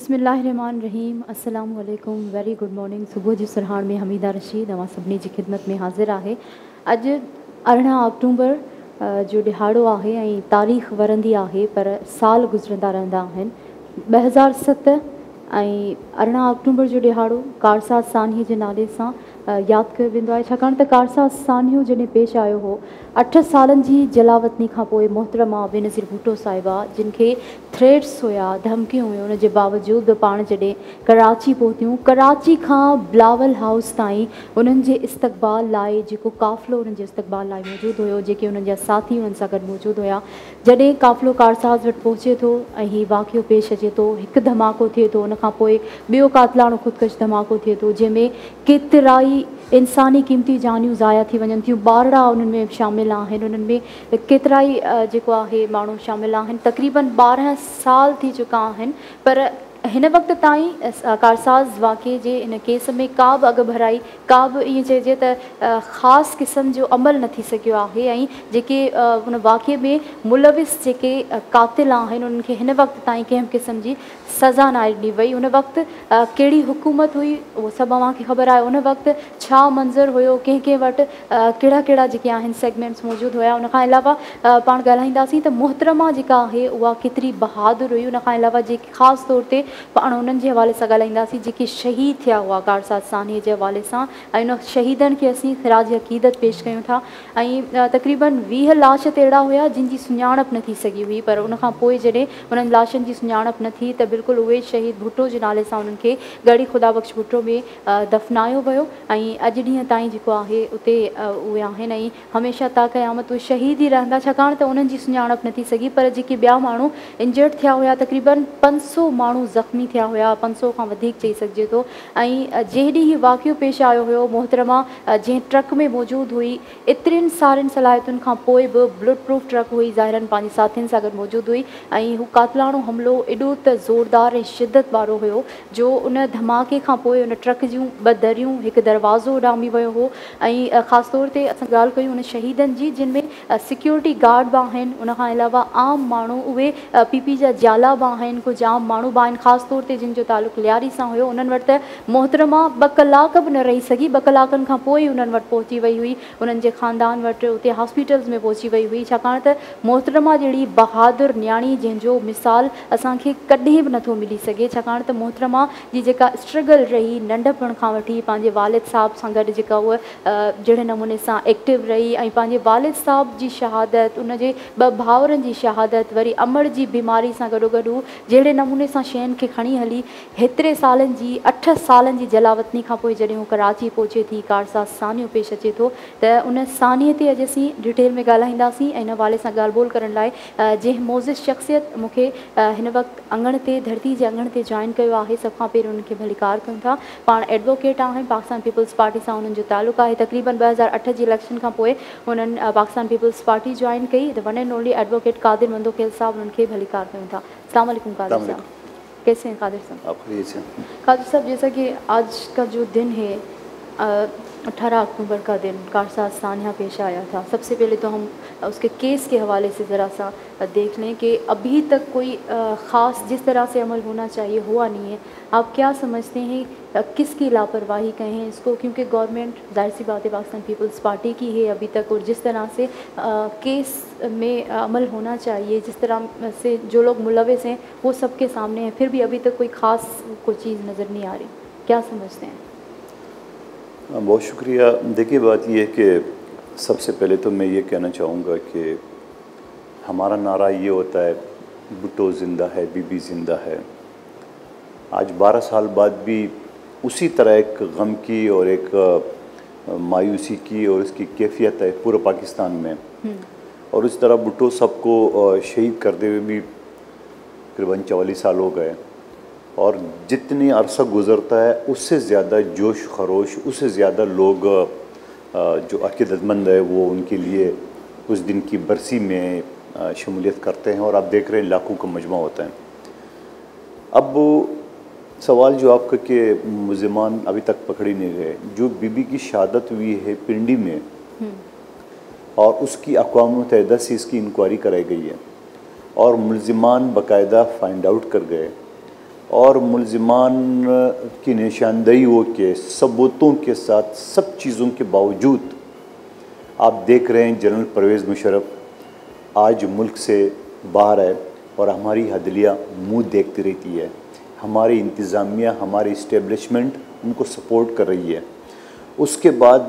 बिस्मिल्लाहिर्रहमानिर्रहीम। अस्सलाम वालेकुम, वेरी गुड मॉर्निंग। सुबुह जी सुरहाण में हमीदा रशीद अवां सभिनी जी ख़िदमत में हाज़िर आहे। अॼु 18 अक्टूबर जो ॾिहाड़ो आहे ऐं तारीख़ वरंदी आहे पर साल गुज़रंदा रहंदा आहिनि। 2007 ऐं 18 अक्टूबर जो ॾिहाड़ो कारसाज़ सानिया जे नाले सां यादि कयो वेंदो आहे, छाकाणि त कारसाज़ सानियो जॾहिं पेश आयो हो 8 सालनि जी जलावतनी खां पोइ मोहतरमा बेनज़ीर भुट्टो साहिबा जिन खे थ्रेट्स हुया, धमकियूं हुयूं, उन जे बावजूदि पाण जॾहिं कराची पहुतियूं, कराची खां बिलावल हाउस ताईं उन्हनि जे इस्तक़बाल लाइ जेको काफ़िलो उन्हनि जे इस्तक़बाल लाइ मौजूदु हुयो, जेके उन्हनि जा साथी उन्हनि सां गॾु मौजूदु हुया, जॾहिं काफ़िलो कारसाज़ वटि पहुचे थो ऐं हीउ वाक़ियो पेश अचे थो, हिकु धमाको थिए थो, उनखां पोइ ॿियो कातिलाणो ख़ुदकश धमाको थिए थो जंहिंमें केतिराई इंसानी क़ीमती जानियूं ज़ाया थी वञनि थियूं। ॿारड़ा उन्हनि में शामिलु आहिनि, उन्हनि में केतिराई जेको आहे माण्हू शामिलु आहिनि। तक़रीबन 12 साल थी चुका आहिनि पर हिन वक़्त ताईं कारसाज़ वाक़े जे इन केस में का बि अॻु भराई, का बि ईअं चइजे त ख़ासि क़िस्म जो अमल न थी सघियो आहे ऐं जेके उन वाक़े में मुलविस जेके क़ातिल आहिनि उन्हनि खे हिन वक़्त ताईं कंहिं क़िस्म जी सज़ा न ॾिनी वई। उन वक़्तु कहिड़ी हुकूमत हुई उहो सभु अव्हांखे ख़बर आहे। उन वक़्तु छा मंज़र हुयो, कंहिं कंहिं वटि कहिड़ा कहिड़ा जेके आहिनि सेगमेंट्स मौजूदु हुया। उनखां अलावा पाण ॻाल्हाईंदासीं त मोहतरमा जेका आहे उहा केतिरी बहादुर हुई। उनखां अलावा जेके ख़ासि तौर ते पाण उन्हनि जे हवाले सां ॻाल्हाईंदासीं जेके शहीद थिया हुआ कारसाज़ सानिया जे हवाले सां, ऐं उन शहीदनि खे असीं ख़िराज अक़ीदत पेश कयूं था। ऐं तक़रीबन 20 लाश त अहिड़ा हुया जिन जी सुञाणप न थी सघी हुई, पर उनखां पोइ जॾहिं उन्हनि लाशनि जी सुञाणप न थी त बिल्कुलु उहे शहीद भुट्टो जे नाले सां उन्हनि खे गड़ी ख़ुदा बख़्श भुट्टो में दफ़नायो वियो ऐं अॼु ॾींहं ताईं जेको आहे उते उहे आहिनि ऐं हमेशह ता क़यामत उहे शहीद ई रहंदा, छाकाणि त उन्हनि जी सुञाणप न थी सघी। पर जेके ॿिया माण्हू इंजर्ड थिया हुया, तक़रीबन 500 माण्हू ज़ख़्मी थिया हुया, 500 खां वधीक चई सघिजे थो। ऐं जेॾी हीउ वाक़ियो पेश आयो हुयो, मोहतरमा जंहिं ट्रक में मौजूदु हुई, एतिरनि सारनि सलाहियतुनि खां पोइ बि बुलेट प्रूफ ट्रक हुई, ज़ाहिरनि पंहिंजे साथियुनि सां गॾु मौजूदु हुई ऐं हू कातिलाणो हमिलो एॾो त ज़ोरदार ऐं शिदत वारो हुयो जो उन धमाके खां पोइ उन ट्रक जूं 2 दरियूं, हिकु दरवाज़ो उॾामी वियो हो। ऐं ख़ासि तौर ते असां ॻाल्हि कयूं उन शहीदनि जी जिन में सिक्योरिटी गार्ड बि आहिनि, उनखां अलावा आम माण्हू उहे पीपी जा जाला बि आहिनि, कुझु आम माण्हू बि आहिनि, ख़ासि तौर ते जिन जो तालुक़ु लियारी सां हुयो। उन्हनि वटि त मोहतरमा 2 कलाक बि न रही सघी, 2 कलाकनि खां पोइ उन्हनि वटि पहुची वई हुई, उन्हनि जे ख़ानदान वटि उते हॉस्पिटल्स में पहुची वई हुई, छाकाणि त मोहतरमा जहिड़ी बहादुर न्याणी जंहिंजो मिसाल असांखे कॾहिं बि नथो मिली सघे, छाकाणि त मोहतरमा जी जेका स्ट्रगल रही नंढपण खां वठी पंहिंजे वालिद साहब सां गॾु जेका उहा जहिड़े नमूने सां एक्टिव रही ऐं पंहिंजे वालिद साहब जी शहादत, उनजे 2 भाउरनि जी शहादत, वरी अमड़ जी बीमारी सां गॾोगॾु जहिड़े नमूने सां शयुनि खे खणी हली, हेतिरे सालनि जी 8 सालनि जी जलावतनी खां पोइ जॾहिं हू कराची पहुचे थी, कारसाज़ सानियो पेश अचे थो त उन सानिए ते अॼु असीं डिटेल में ॻाल्हाईंदासीं ऐं इन हवाले सां ॻाल्हि ॿोल करण लाइ जंहिं मोज़िज़ शख़्सियत मूंखे हिन वक़्तु अङण ते, धरती जे अङण ते जॉइन कयो आहे, सभ खां पहिरियों उन्हनि खे भलीकार कयूं था। पाण एडवोकेट आहिनि, पाकिस्तान पीपल्स पार्टी सां उन्हनि जो तालुक़ु आहे। तक़रीबन 2008 जी इलेक्शन खां पोइ उन्हनि पाकिस्तान पीपल्स पार्टी जॉइन कई। The one and only advocate Qadir Mandokhel साहब, उन्हनि खे भलीकार कयूं था। अस्सलाम वालेकुम कादिर साहब, कैसे हैं कादिर साहब? कादिर साहब, जैसा कि आज का जो दिन है 18 अक्टूबर का दिन कारसाज़ सानिया पेश आया था, सबसे पहले तो हम उसके केस के हवाले से ज़रा सा देख लें कि अभी तक कोई ख़ास जिस तरह से अमल होना चाहिए हुआ नहीं है। आप क्या समझते हैं किसकी लापरवाही कहें इसको, क्योंकि गवर्नमेंट जाहिर सी बात है पाकिस्तान पीपल्स पार्टी की है अभी तक, और जिस तरह से केस में अमल होना चाहिए, जिस तरह से जो लोग मुलविस हैं वो सबके सामने हैं, फिर भी अभी तक कोई ख़ास कोई चीज़ नज़र नहीं आ रही, क्या समझते हैं? बहुत शुक्रिया। देखिए, बात ये है कि सबसे पहले तो मैं ये कहना चाहूँगा कि हमारा नारा ये होता है भुट्टो ज़िंदा है, बीबी ज़िंदा है। आज 12 साल बाद भी उसी तरह एक गम की और एक मायूसी की और इसकी कैफियत है पूरे पाकिस्तान में, और इस तरह भुट्टो साहब को शहीद करते हुए भी तकरीबन 44 साल हो गए, और जितनी अरसा गुज़रता है उससे ज़्यादा जोश खरोश, उससे ज़्यादा लोग जो अक़ीदतमंद है वो उनके लिए उस दिन की बरसी में शमूलियत करते हैं, और आप देख रहे हैं लाखों का मजमा होता है। अब सवाल जो आपका कि मुल्ज़िमान अभी तक पकड़े नहीं गए, जो बीबी की शहादत हुई है पिंडी में और उसकी अक़वाम मुत्तहिदा से इसकी इंक्वायरी कराई गई है और मुल्ज़िमान बाकायदा फाइंड आउट कर गए, और मुलजिमान की निशानदेही के सबूतों के साथ सब चीज़ों के बावजूद आप देख रहे हैं जनरल परवेज़ मुशर्रफ आज मुल्क से बाहर है और हमारी हदलिया मुँह देखती रहती है। हमारी इंतज़ामिया, हमारी इस्टेब्लिशमेंट उनको सपोर्ट कर रही है। उसके बाद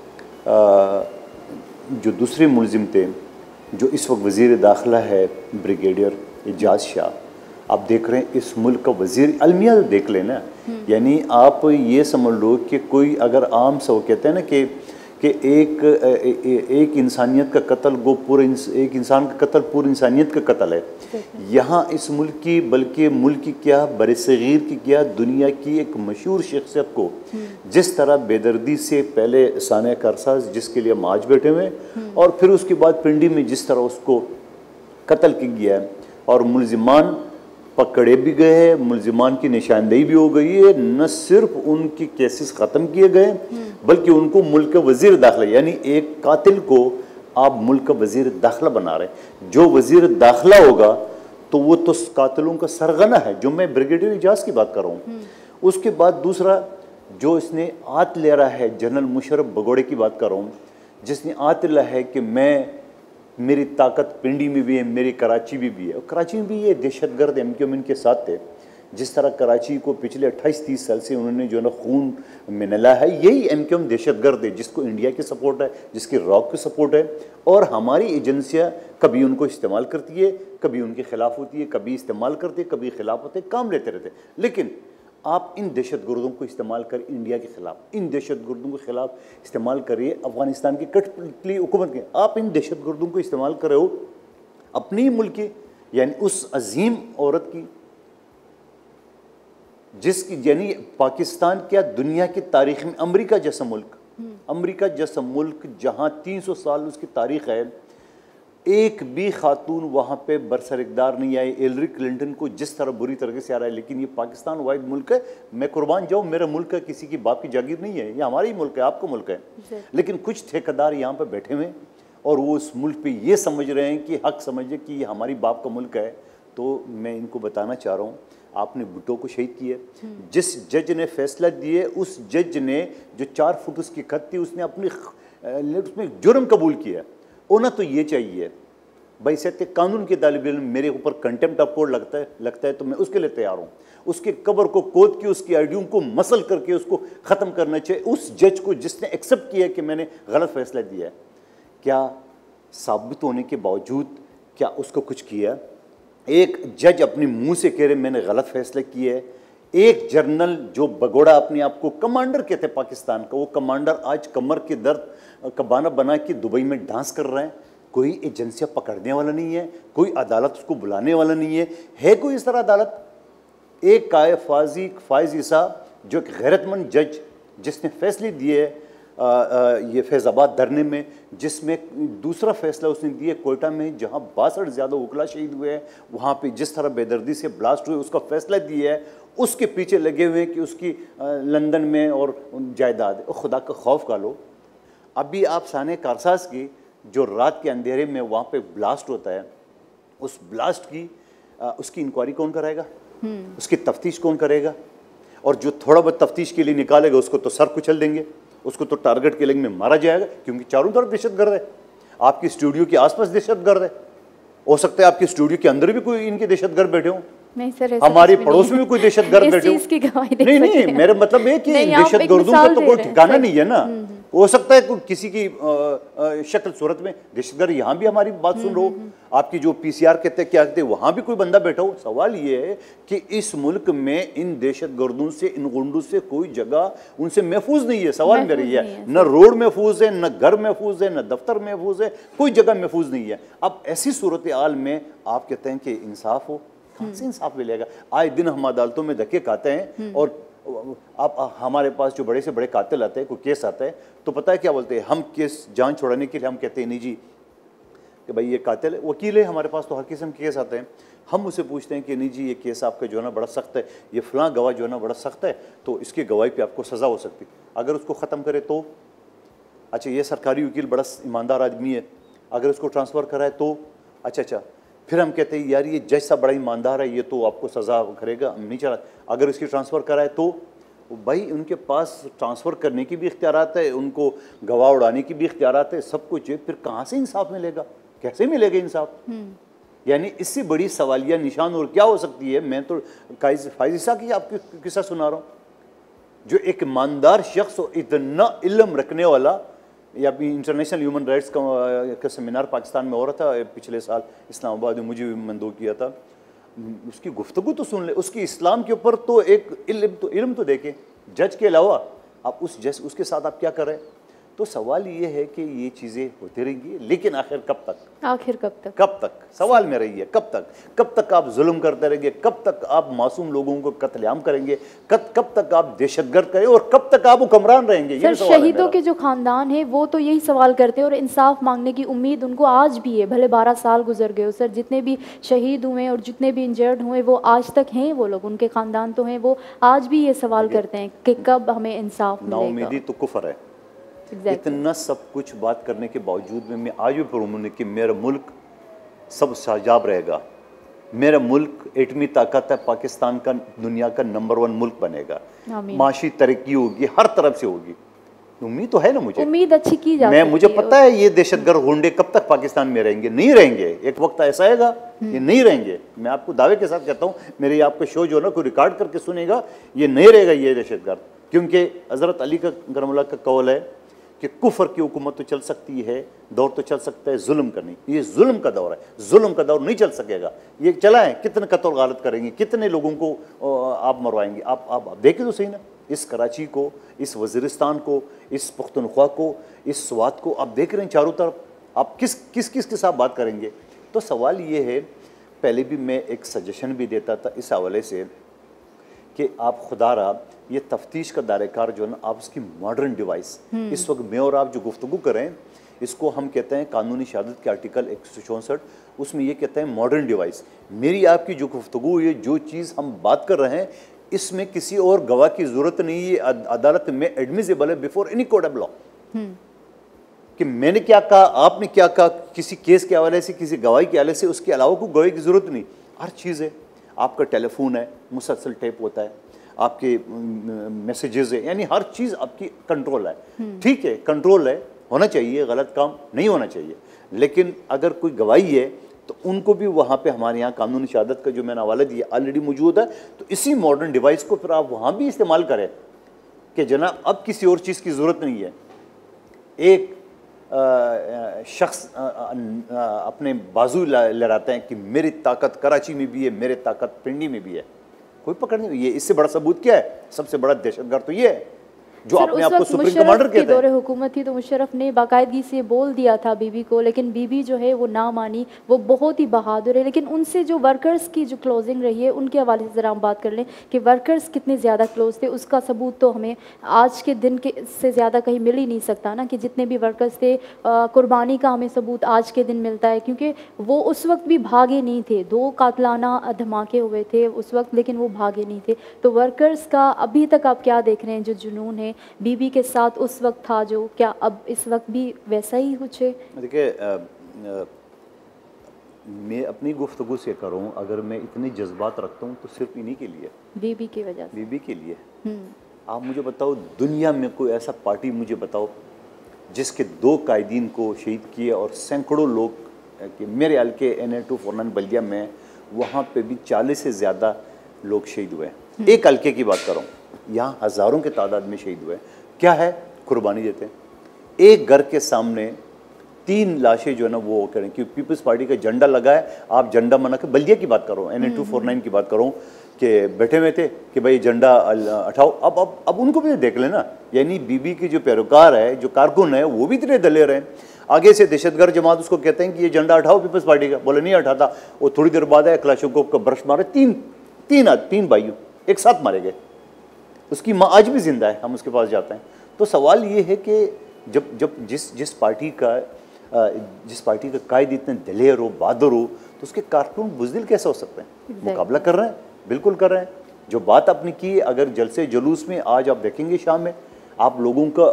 जो दूसरे मुलजिम थे, जो इस वक्त वज़ीर दाखिला है ब्रिगेडियर एजाज शाह, आप देख रहे हैं इस मुल्क का वज़ीर अलमिया देख लेना। यानी आप ये समझ लो कि कोई अगर आम सा वो कहते हैं ना कि एक इंसानियत का कत्ल गो एक इंसान का कत्ल पूरी इंसानियत का कत्ल है। यहाँ इस मुल्क की, बल्कि मुल्क की क्या, बरसगीर की क्या, दुनिया की एक मशहूर शख्सियत को जिस तरह बेदर्दी से पहले सानिया कारसाज, जिसके लिए हम आज बैठे हुए, और फिर उसके बाद पिंडी में जिस तरह उसको कत्ल किया गया है और मुलजिमान पकड़े भी गए हैं, मुलजिमान की निशानदेही भी हो गई है। न सिर्फ उनकी केसेस ख़त्म किए गए बल्कि उनको मुल्क का वज़ीर दाखिला, यानी एक कातिल को आप मुल्क का वज़ीर दाखिला बना रहे हैं। जो वज़ीर दाखिला होगा तो वो तो कातिलों का सरगना है, जो मैं ब्रिगेडियर एजाज की बात कर रहा हूँ। उसके बाद दूसरा जो इसने आत ले रहा है, जनरल मुशर्रफ भगोड़े की बात कर रहा हूँ, जिसने आत लिया है कि मेरी ताकत पिंडी में भी है, मेरी कराची में भी है। और कराची में भी ये दहशतगर्द MQM के साथ थे। जिस तरह कराची को पिछले 28-30 साल से उन्होंने जो है ना खून में नला है, यही MQM दहशतगर्द है, जिसको इंडिया की सपोर्ट है, जिसकी रॉक की सपोर्ट है। और हमारी एजेंसियाँ कभी उनको इस्तेमाल करती है, कभी उनके खिलाफ होती है, कभी इस्तेमाल करते, कभी खिलाफ होते, काम लेते रहते। लेकिन आप इन दहशतगर्दों को इस्तेमाल कर इंडिया के ख़िलाफ़, इन दहशतगर्दों के ख़िलाफ़ इस्तेमाल करिए अफ़गानिस्तान की कठपुतली हुकूमत के। आप इन दहशतगर्दों को इस्तेमाल कर रहे हो अपनी मुल्क की, यानी उस अजीम औरत की जिसकी, यानी पाकिस्तान क्या, दुनिया की तारीख़ में अमेरिका जैसा मुल्क जहाँ 300 साल उसकी तारीख़ है, एक भी खातून वहाँ पे बरसरकदार नहीं आई। हिलरी क्लिंटन को जिस तरह बुरी तरह से आ रहा है, लेकिन ये पाकिस्तान वाहिद मुल्क है। मैं कुर्बान जाऊँ, मेरा मुल्क है, किसी की बाप की जागीर नहीं है, ये हमारा ही मुल्क है, आपका मुल्क है। लेकिन कुछ ठेकेदार यहाँ पे बैठे हुए और वो उस मुल्क पे ये समझ रहे हैं कि हक समझे कि ये हमारी बाप का मुल्क है। तो मैं इनको बताना चाह रहा हूँ, आपने भुट्टो को शहीद किया, जिस जज ने फैसला दिए, उस जज ने जो 4 फुट उसकी खत थी, उसने अपनी उसमें जुर्म कबूल किया। होना तो ये चाहिए भाई, सत्य कानून के तालिब इल्म मेरे ऊपर कंटेम्प्ट ऑफ कोर्ट लगता है तो मैं उसके लिए तैयार हूँ। उसके कब्र को खोद के, उसकी आइडियों को मसल करके उसको ख़त्म करना चाहिए। उस जज को जिसने एक्सेप्ट किया कि मैंने गलत फैसला दिया है, क्या साबित होने के बावजूद क्या उसको कुछ किया? एक जज अपने मुंह से कह रहे मैंने गलत फैसला किया है। एक जर्नल जो भगोड़ा अपने आप को कमांडर कहते पाकिस्तान का, वो कमांडर आज कमर के दर्द का बहाना बना के दुबई में डांस कर रहे हैं। कोई एजेंसियाँ पकड़ने वाला नहीं है, कोई अदालत उसको बुलाने वाला नहीं है कोई इस तरह अदालत? एक फाइज ईसा जो एक गैरतमंद जज जिसने फैसले दिए ये फैज़ाबाद धरने में, जिसमें दूसरा फैसला उसने दिया कोयटा में जहां 62 ज़्यादा वकला शहीद हुए हैं, वहाँ पे जिस तरह बेदर्दी से ब्लास्ट हुए उसका फैसला दिया है, उसके पीछे लगे हुए हैं कि उसकी लंदन में और जायदाद। खुदा का खौफ का लो। अभी आप सानिया कारसाज की जो रात के अंधेरे में वहाँ पे ब्लास्ट होता है, उस ब्लास्ट की उसकी इंक्वायरी कौन कराएगा? उसकी तफ्तीश कौन करेगा? और जो थोड़ा बहुत तफ्तीश के लिए निकालेगा उसको तो सर कुचल देंगे, उसको तो टारगेट किलिंग में मारा जाएगा, क्योंकि चारों तरफ दहशतगर्द है। आपकी स्टूडियो के आसपास दहशतगर्द है, हो सकता है आपके स्टूडियो के अंदर भी कोई इनके दहशतगर्द बैठे हों। नहीं सर, हमारे पड़ोस में भी कोई दहशतगर्द बैठे हो। नहीं, मेरा मतलब है कि दहशतगर्दों का तो कोई ठिकाना नहीं है ना। हो सकता है कोई किसी की शक्ल सूरत में दहशतगर्द यहाँ भी हमारी बात सुन रहे हो, आपकी जो PCR कहते हैं क्या कहते हैं, वहाँ भी कोई बंदा बैठा हो। सवाल ये है कि इस मुल्क में इन दहशतगर्दों से, इन गुंडों से कोई जगह उनसे महफूज नहीं है। सवाल मेरा ये है, न रोड महफूज है, न घर महफूज है, न दफ्तर महफूज है, कोई जगह महफूज नहीं है। अब ऐसी सूरत हाल में आप कहते हैं कि इंसाफ हो, कहाँ से इंसाफ मिलेगा? आए दिन हम अदालतों में धक्के खाते हैं और आप हमारे पास जो बड़े से बड़े कातिल आते हैं, कोई केस आता है तो पता है क्या बोलते हैं? हम केस जान छुड़ाने के लिए हम कहते हैं नहीं जी कि भाई ये कातिल है, वकील है, हमारे पास तो हर किस्म के केस आते हैं। हम उससे पूछते हैं कि नहीं जी ये केस आपका जो है ना बड़ा सख्त है, ये फलां गवाह जो है ना बड़ा सख्त है, तो इसकी गवाही पे आपको सज़ा हो सकती है, अगर उसको ख़त्म करे तो। अच्छा, ये सरकारी वकील बड़ा ईमानदार आदमी है, अगर उसको ट्रांसफ़र कराए तो। अच्छा, फिर हम कहते हैं यार ये जज सा बड़ा ईमानदार है, ये तो आपको सज़ा करेगा, हम नहीं चला, अगर इसकी ट्रांसफ़र कराए तो भाई उनके पास ट्रांसफ़र करने की भी इख्तियारात है, उनको गवाह उड़ाने की भी इख्तियारात है, सब कुछ है, फिर कहाँ से इंसाफ मिलेगा, कैसे मिलेगा इंसाफ? यानी इससे बड़ी सवालिया निशान और क्या हो सकती है? मैं तो फाइज़ की आपको किस्सा सुना रहा हूँ, जो एक ईमानदार शख्स और इतना इल्म रखने वाला, या अभी इंटरनेशनल ह्यूमन राइट्स का सेमिनार पाकिस्तान में हो रहा था पिछले साल इस्लामाबाद में, मुझे भी मंदो किया था, उसकी गुफ्तगू तो सुन ले, उसकी इस्लाम के ऊपर तो एक इल्म तो देखें, जज के अलावा आप उस जज उसके साथ आप क्या करें? तो सवाल ये है कि ये चीज़ें होती रहेंगी, लेकिन आखिर कब तक? आखिर कब तक? कब तक सवाल में रही है, कब तक? कब तक आप जुल्म करते रहेंगे? कब तक आप मासूम लोगों को कत्लेआम करेंगे? कब तक आप दहशतगर्द करें? और कब तक आप हुक्मरान रहेंगे? सर, शहीदों के जो खानदान है वो तो यही सवाल करते हैं और इंसाफ मांगने की उम्मीद उनको आज भी है, भले 12 साल गुजर गए हो सर, जितने भी शहीद हुए और जितने भी इंजर्ड हुए वो आज तक हैं, वो लोग, उनके खानदान तो हैं, वो आज भी ये सवाल करते हैं कि कब हमें इंसाफ मिलेगा। नाउमीदी तो कुफर है। इतना सब कुछ बात करने के बावजूद में मैं आज भी पुरअमन हूं कि मेरा मुल्क सब शाजाब रहेगा, मेरा मुल्क एटमी ताकत है, पाकिस्तान का दुनिया का नंबर 1 मुल्क बनेगा, माशी तरक्की होगी, हर तरफ से होगी, उम्मीद तो है ना मुझे, उम्मीद अच्छी की जा सकती है। मुझे पता है ये दहशतगर्द गुंडे कब तक पाकिस्तान में रहेंगे? नहीं रहेंगे, एक वक्त ऐसा आएगा ये नहीं रहेंगे, मैं आपको दावे के साथ कहता हूँ, मेरे आपका शो जो है ना कोई रिकॉर्ड करके सुनेगा, ये नहीं रहेगा ये दहशतगर्द, क्योंकि हज़रत अली का करमुल्लाह का कौल है कि कुफर की हुकूमत तो चल सकती है, दौर तो चल सकता है जुल्म करनी, ये जुल्म का दौर है, जुल्म का दौर नहीं चल सकेगा, ये चला है, कितने कत्ल गालत करेंगे, कितने लोगों को आप मरवाएंगे? आप देखें तो सही ना, इस कराची को, इस वज़ीरिस्तान को, इस पुख्तनख्वा को, इस स्वात को आप देख रहे हैं चारों तरफ, आप किस के साथ बात करेंगे? तो सवाल ये है, पहले भी मैं एक सजेशन भी देता था इस हवाले से कि आप खुदारा ये तफ्तीश का दायरेकार जो है ना, आप उसकी मॉडर्न डिवाइस, इस वक्त मैं और आप जो गुफ्तगू करें, इसको हम कहते हैं कानूनी शहादत के आर्टिकल 164, उसमें ये कहते हैं मॉडर्न डिवाइस। मेरी आपकी जो गुफ्तगू है, जो चीज़ हम बात कर रहे हैं, इसमें किसी और गवाह की ज़रूरत नहीं है, अदालत में एडमिसिबल है before any court of law, कि मैंने क्या कहा, आपने क्या कहा, किसी केस के हवाले से, किसी गवाही के हवाले से, उसके अलावा कोई गवाही की ज़रूरत नहीं, हर चीज़ है। आपका टेलीफोन है, मुसलसल टेप होता है, आपके मैसेजेस है, यानी हर चीज़ आपकी कंट्रोल है, ठीक है, कंट्रोल है, होना चाहिए, गलत काम नहीं होना चाहिए, लेकिन अगर कोई गवाही है तो उनको भी वहाँ पे हमारे यहाँ कानूनी शहादत का जो मैंने हवाला दिया ऑलरेडी मौजूद है, तो इसी मॉडर्न डिवाइस को फिर आप वहाँ भी इस्तेमाल करें कि जनाब अब किसी और चीज़ की ज़रूरत नहीं है। एक शख्स अपने बाजू लहराते हैं कि मेरी ताकत कराची में भी है, मेरी ताकत पिंडी में भी है, कोई पकड़ नहीं, ये इससे बड़ा सबूत क्या है? सबसे बड़ा दहशतगर्द तो ये है जो अपने आप को सुप्रीम कमांडर कहते हैं। दौरे हुकूमत थी तो मुशर्रफ ने बाकायदगी से बोल दिया था बीबी को, लेकिन बीबी जो है वो ना मानी, वो बहुत ही बहादुर है। लेकिन उनसे जो वर्कर्स की जो क्लोजिंग रही है उनके हवाले से ज़रा हम बात कर लें कि वर्कर्स कितने ज़्यादा क्लोज थे, उसका सबूत तो हमें आज के दिन के से ज़्यादा कहीं मिल ही नहीं सकता ना, कि जितने भी वर्कर्स थे कुर्बानी का हमें सबूत आज के दिन मिलता है, क्योंकि वो उस वक्त भी भागे नहीं थे, 2 कातलाना धमाके हुए थे उस वक्त, लेकिन वो भागे नहीं थे। तो वर्कर्स का अभी तक आप क्या देख रहे हैं, जो जुनून है बीबी के साथ उस वक्त था, जो क्या अब इस वक्त भी वैसा ही कुछ है? देखिए, मैं अपनी गुफ्तगू से करूं, अगर मैं इतने जज्बात रखता हूं तो सिर्फ इन्हीं के लिए, बीबी की वजह से, बीबी के लिए। आप मुझे बताओ, दुनिया में कोई ऐसा पार्टी मुझे बताओ जिसके 2 कायदीन को शहीद किए और सैकड़ों लोग, मेरे हल्के NA-249 बल्दिया में, वहाँ पे भी 40 से ज़्यादा लोग शहीद हुए। एक हल्के की बात कर रहा हूँ, यहाँ हज़ारों के तादाद में शहीद हुए। क्या है? कुर्बानी देते हैं। एक घर के सामने 3 लाशें जो है ना वो करें, क्योंकि पीपल्स पार्टी का झंडा लगा है, आप झंडा मना के, बल्दिया की बात करो, NA-249 की बात करूँ, कि बैठे हुए थे कि भाई झंडा उठाओ। अब उनको भी देख लेना, यानी बीबी की जो पैरोकार है, जो कारकुन है, वो भी इतने दलेर हैं। आगे से दहशतगर्द जमात उसको कहते हैं कि ये झंडा उठाओ पीपल्स पार्टी का, बोले नहीं उठाता। वो थोड़ी देर बाद है, क्लाशोकोव का ब्रश मारे, 3 भाइयों एक साथ मारे गए। उसकी माँ आज भी जिंदा है, हम उसके पास जाते हैं। तो सवाल ये है कि जब जिस पार्टी का कायद इतने दलेर हो, बहादुर हो, तो उसके कारकुन बुज़दिल कैसे हो सकते हैं? मुकाबला कर रहे हैं, बिल्कुल कर रहे हैं। जो बात आपने की, अगर जलसे जुलूस में आज आप देखेंगे शाम में, आप लोगों का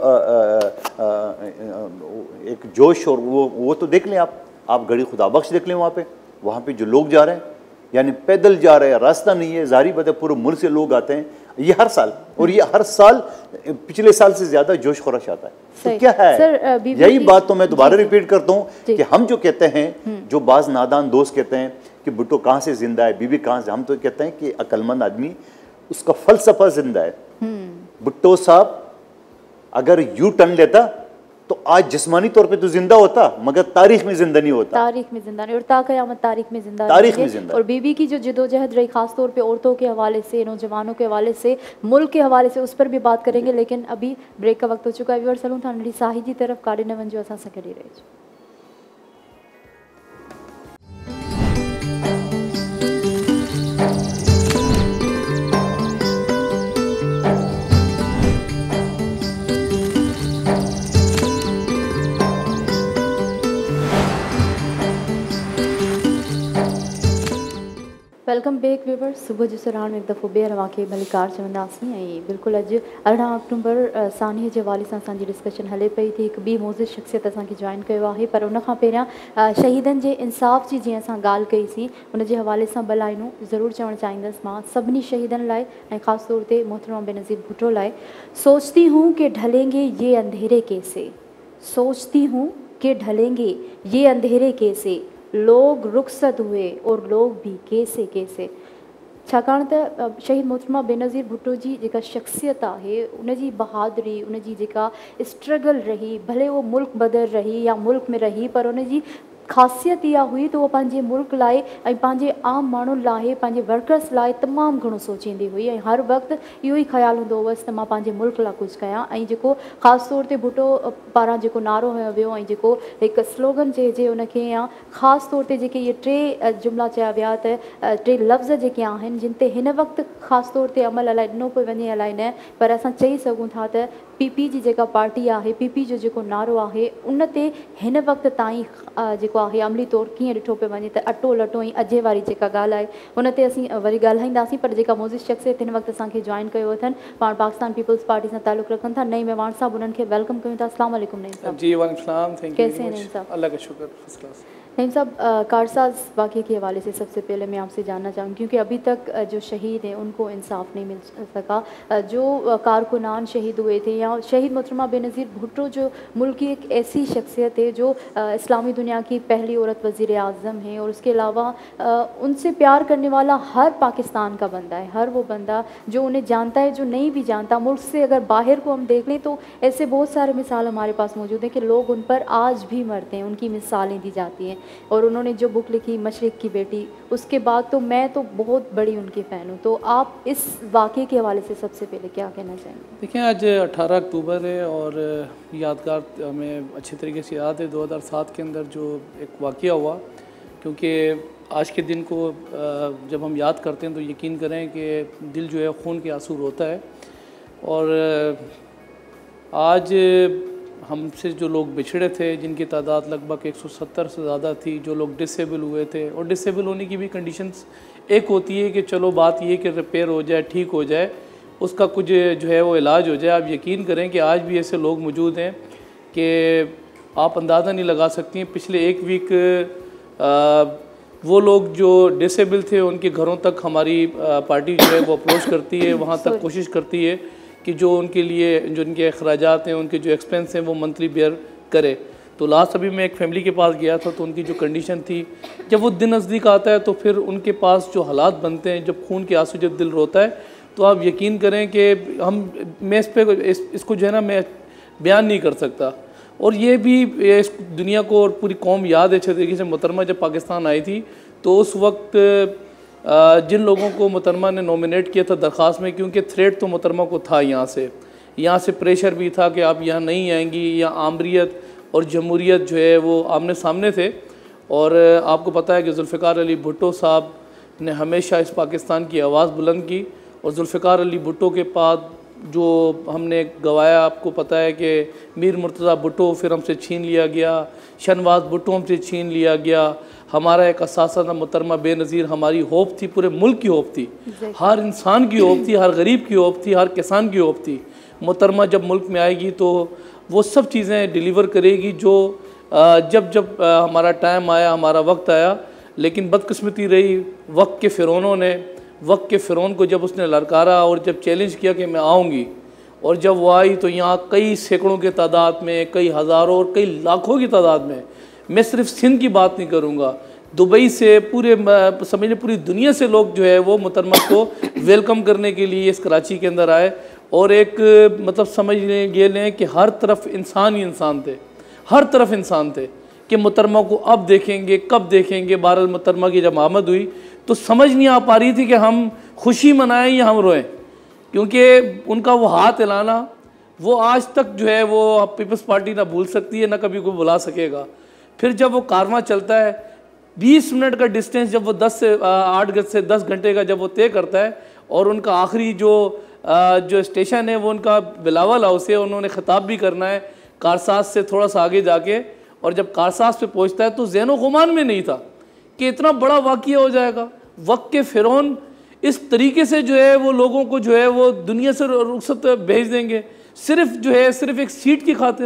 एक जोश और वो तो देख लें, आप गड़ी खुदा बख्श देख लें वहाँ पे, वहाँ पे जो लोग जा रहे हैं, यानी पैदल जा रहे हैं, रास्ता नहीं है, जाहिर बात है पूरे मुल्क से लोग आते हैं ये हर साल, और ये हर साल पिछले साल से ज़्यादा जोश खरोश आता है। तो क्या है सर, यही बात तो मैं दोबारा रिपीट करता हूँ कि हम जो कहते हैं, जो बाज़ नादान दोस्त कहते हैं कि भुट्टो कहाँ से जिंदा है, बीबी कहाँ से, हम तो कहते हैं कि अक्लमंद आदमी उसका फलसफा जिंदा है। भुट्टो साहब अगर यू टर्न लेता तो आज जिस्मानी तौर पे तो जिंदा होता, मगर तारीख में जिंदा नहीं होता। तारीख में जिंदा नहीं, और ताक़यामत तारीख में जिंदा, तारीख में जिंदा। और बीबी की जो जिदोजहद रही, खास तौर पे औरतों के हवाले से, नौजवानों के हवाले से, मुल्क के हवाले से, उस पर भी बात करेंगे। लेकिन अभी ब्रेक का वक्त हो चुका है। व्यूअर्स, सलूं था नड़ी साही जी तरफ काड़े नवन जो असां सां गॾु रहिजो। Welcome back viewers. सुबह जो सराहण में एक दफ़ो ॿीहर तव्हांखे भलीकार चवंदासीं। ऐं बिल्कुलु अॼु 18 अक्टूबर सानीअ जे हवाले सां असांजी डिस्कशन हले पई थी। हिकु ॿी मौज़ूद शख़्सियत असांखे जॉइन कयो आहे, पर उनखां पहिरियां शहीदनि जे इंसाफ़ जी जीअं असां ॻाल्हि कईसीं, उन जे हवाले सां ॿ लाइनूं ज़रूरु चवणु चाहींदसि मां सभिनी शहीदनि लाइ, ऐं ख़ासि तौर ते मोहतरमा बेनज़ीर भुट्टो लाइ। सोचती हूँ कि ढलेंगे ये अंधेरे कैसे, सोचती हूँ कि ढलेंगे ये अंधेरे कैसे, लोग रुखसत हुए और लोग भी कैसे कैसे। छाकाणि त शहीद मोहतरमा बेनज़ीर भुट्टो जी जेका शख़्सियत आहे, उनजी बहादुरी, उनजी जेका स्ट्रगल रही, भले वो मुल्क बदर रही या मुल्क में रही, पर उनजी ख़ासियत इहा हुई त उहो पंहिंजे मुल्क लाइ ऐं पंहिंजे आम माण्हुनि लाइ, पंहिंजे वर्कर्स लाइ तमामु घणो सोचींदी हुई, ऐं हर वक़्तु इहो ई ख़्यालु हूंदो हुअसि त मां पंहिंजे मुल्क लाइ कुझु कयां। ऐं जेको ख़ासि तौर ते भुट्टो पारां जेको नारो हयो वियो ऐं जेको हिकु स्लोगन चइजे उनखे, या ख़ासि तौर ते जेके इहे टे जुमिला चया विया त टे लफ़्ज़ जेके आहिनि जिन ते हिन वक़्तु ख़ासि तौर ते अमल अलाए ॾिनो पियो वञे अलाए न, पर असां चई सघूं था त PP जी जेका पार्टी आहे, PP जो जेको नारो आहे, उन ते हिन वक़्तु ताईं जेको आहे अमली तौरु कीअं ॾिठो पियो वञे त अटो लटो ऐं अॼे वारी जेका ॻाल्हि आहे उन ते असीं वरी ॻाल्हाईंदासीं। पर जेका मौज़ूद शख़्सियत हिन वक़्तु असांखे जॉइन कयो अथनि, पाण पाकिस्तान पीपल्स पार्टी सां ताल्लुक़ु रखनि था, नईम मेवाण साहब, उन्हनि खे वेलकम कयूं था। अस्सलाम वालेकुम नईम साहब। जी वालेकुम सलाम, थैंक यू। कैसे हैं नईम साहब? अल्लाह का शुक्र, फर्स्ट क्लास। नईम साहब, कारसाज वाक़े के हवाले से सबसे पहले मैं आपसे जानना चाहूँगी, क्योंकि अभी तक जो शहीद हैं उनको इंसाफ नहीं मिल सका, जो कारकुनान शहीद हुए थे, या शहीद मोहतरमा बेनज़ीर भुट्टो जो मुल्क की एक ऐसी शख्सियत है जो इस्लामी दुनिया की पहली औरत वज़ीर आज़म है, और उसके अलावा उनसे प्यार करने वाला हर पाकिस्तान का बंदा है, हर वो बंदा जो उन्हें जानता है, जो नहीं भी जानता। मुल्क से अगर बाहर को हम देख लें तो ऐसे बहुत सारे मिसाल हमारे पास मौजूद हैं कि लोग उन पर आज भी मरते हैं, उनकी मिसालें दी जाती हैं। और उन्होंने जो बुक लिखी मशरिक़ की बेटी, उसके बाद तो मैं तो बहुत बड़ी उनकी फ़ैन हूँ। तो आप इस वाक़े के हवाले से सबसे पहले क्या कहना चाहेंगे? देखिए, आज 18 अक्टूबर है और यादगार हमें अच्छी तरीके से याद है 2007 के अंदर जो एक वाक़या हुआ, क्योंकि आज के दिन को जब हम याद करते हैं तो यकीन करें कि दिल जो है खून के आंसू रोता है। और आज हमसे जो लोग बिछड़े थे, जिनकी तादाद लगभग 170 से ज़्यादा थी, जो लोग डिसेबल हुए थे, और डिसेबल होने की भी कंडीशंस एक होती है कि चलो बात ये कि रिपेयर हो जाए, ठीक हो जाए, उसका कुछ जो है वो इलाज हो जाए। आप यकीन करें कि आज भी ऐसे लोग मौजूद हैं कि आप अंदाज़ा नहीं लगा सकती हैं। पिछले एक वीक वो लोग जो डिसेबल थे उनके घरों तक हमारी पार्टी जो है वो अप्रोच करती है, वहाँ तक कोशिश करती है कि जो उनके लिए जो उनके अखराजात हैं, उनके जो एक्सपेंस हैं वो मंथली बेयर करे। तो लास्ट अभी मैं एक फैमिली के पास गया था, तो उनकी जो कंडीशन थी, जब वो दिन नज़दीक आता है तो फिर उनके पास जो हालात बनते हैं, जब खून के आंसू जब दिल रोता है, तो आप यकीन करें कि मैं इसको जो है ना मैं बयान नहीं कर सकता। और ये भी इस दुनिया को और पूरी कौम याद है अच्छे तरीके से। मोहतरमा जब पाकिस्तान आई थी तो उस वक्त जिन लोगों को मोहतरमा ने नॉमिनेट किया था दरख्वास्त में, क्योंकि थ्रेट तो मोहतरमा को था, यहाँ से प्रेशर भी था कि आप यहाँ नहीं आएंगी, या आमरीत और जमहूरियत जो है वो आमने सामने थे। और आपको पता है कि जुल्फ़िकार अली भुट्टो साहब ने हमेशा इस पाकिस्तान की आवाज़ बुलंद की, और जुल्फ़िकार अली भुट्टो के बाद जो हमने गवाया, आपको पता है कि मीर मुर्तज़ा भुट्टो फिर हमसे छीन लिया गया, शहनवाज भुट्टो हमसे छीन लिया गया। हमारा एक असासा था मोहतरमा बेनज़ीर, हमारी होप थी, पूरे मुल्क की होप थी, हर इंसान की होप थी, हर गरीब की होप थी, हर किसान की होप थी। मोहतरमा जब मुल्क में आएगी तो वो सब चीज़ें डिलीवर करेगी जो जब हमारा टाइम आया, हमारा वक्त आया। लेकिन बदकिस्मती रही, वक्त के फ़िरौन को जब उसने ललकारा और जब चैलेंज किया कि मैं आऊँगी, और जब वो आई तो यहाँ कई सैकड़ों के तादाद में, कई हज़ारों और कई लाखों की तादाद में, मैं सिर्फ सिंध की बात नहीं करूँगा, दुबई से पूरे समझिए पूरी दुनिया से लोग जो है वो मोहतरमा को वेलकम करने के लिए इस कराची के अंदर आए। और एक मतलब समझ लें कि हर तरफ इंसान ही इंसान थे, हर तरफ इंसान थे कि मोहतरमा को अब देखेंगे, कब देखेंगे। बहरहाल मोहतरमा की जब आमद हुई तो समझ नहीं आ पा रही थी कि हम खुशी मनाएं या हम रोएं, क्योंकि उनका वो हाथ हिलाना वो आज तक जो है वो पीपल्स पार्टी ना भूल सकती है, ना कभी कोई बुला सकेगा। फिर जब वो कारवां चलता है, 20 मिनट का डिस्टेंस जब वो 10 से 8 गज से 10 घंटे का जब वो तय करता है, और उनका आखिरी जो स्टेशन है वो उनका बिलावल हाउस है, उन्होंने ख़िताब भी करना है कारसाज से थोड़ा सा आगे जाके। और जब कारसाज पे पहुंचता है तो ज़हनो गुमान में नहीं था कि इतना बड़ा वाक़या हो जाएगा। वक्त के फ़िरौन इस तरीके से जो है वो लोगों को जो है वो दुनिया से रुखसत भेज देंगे, सिर्फ एक सीट की खातिर।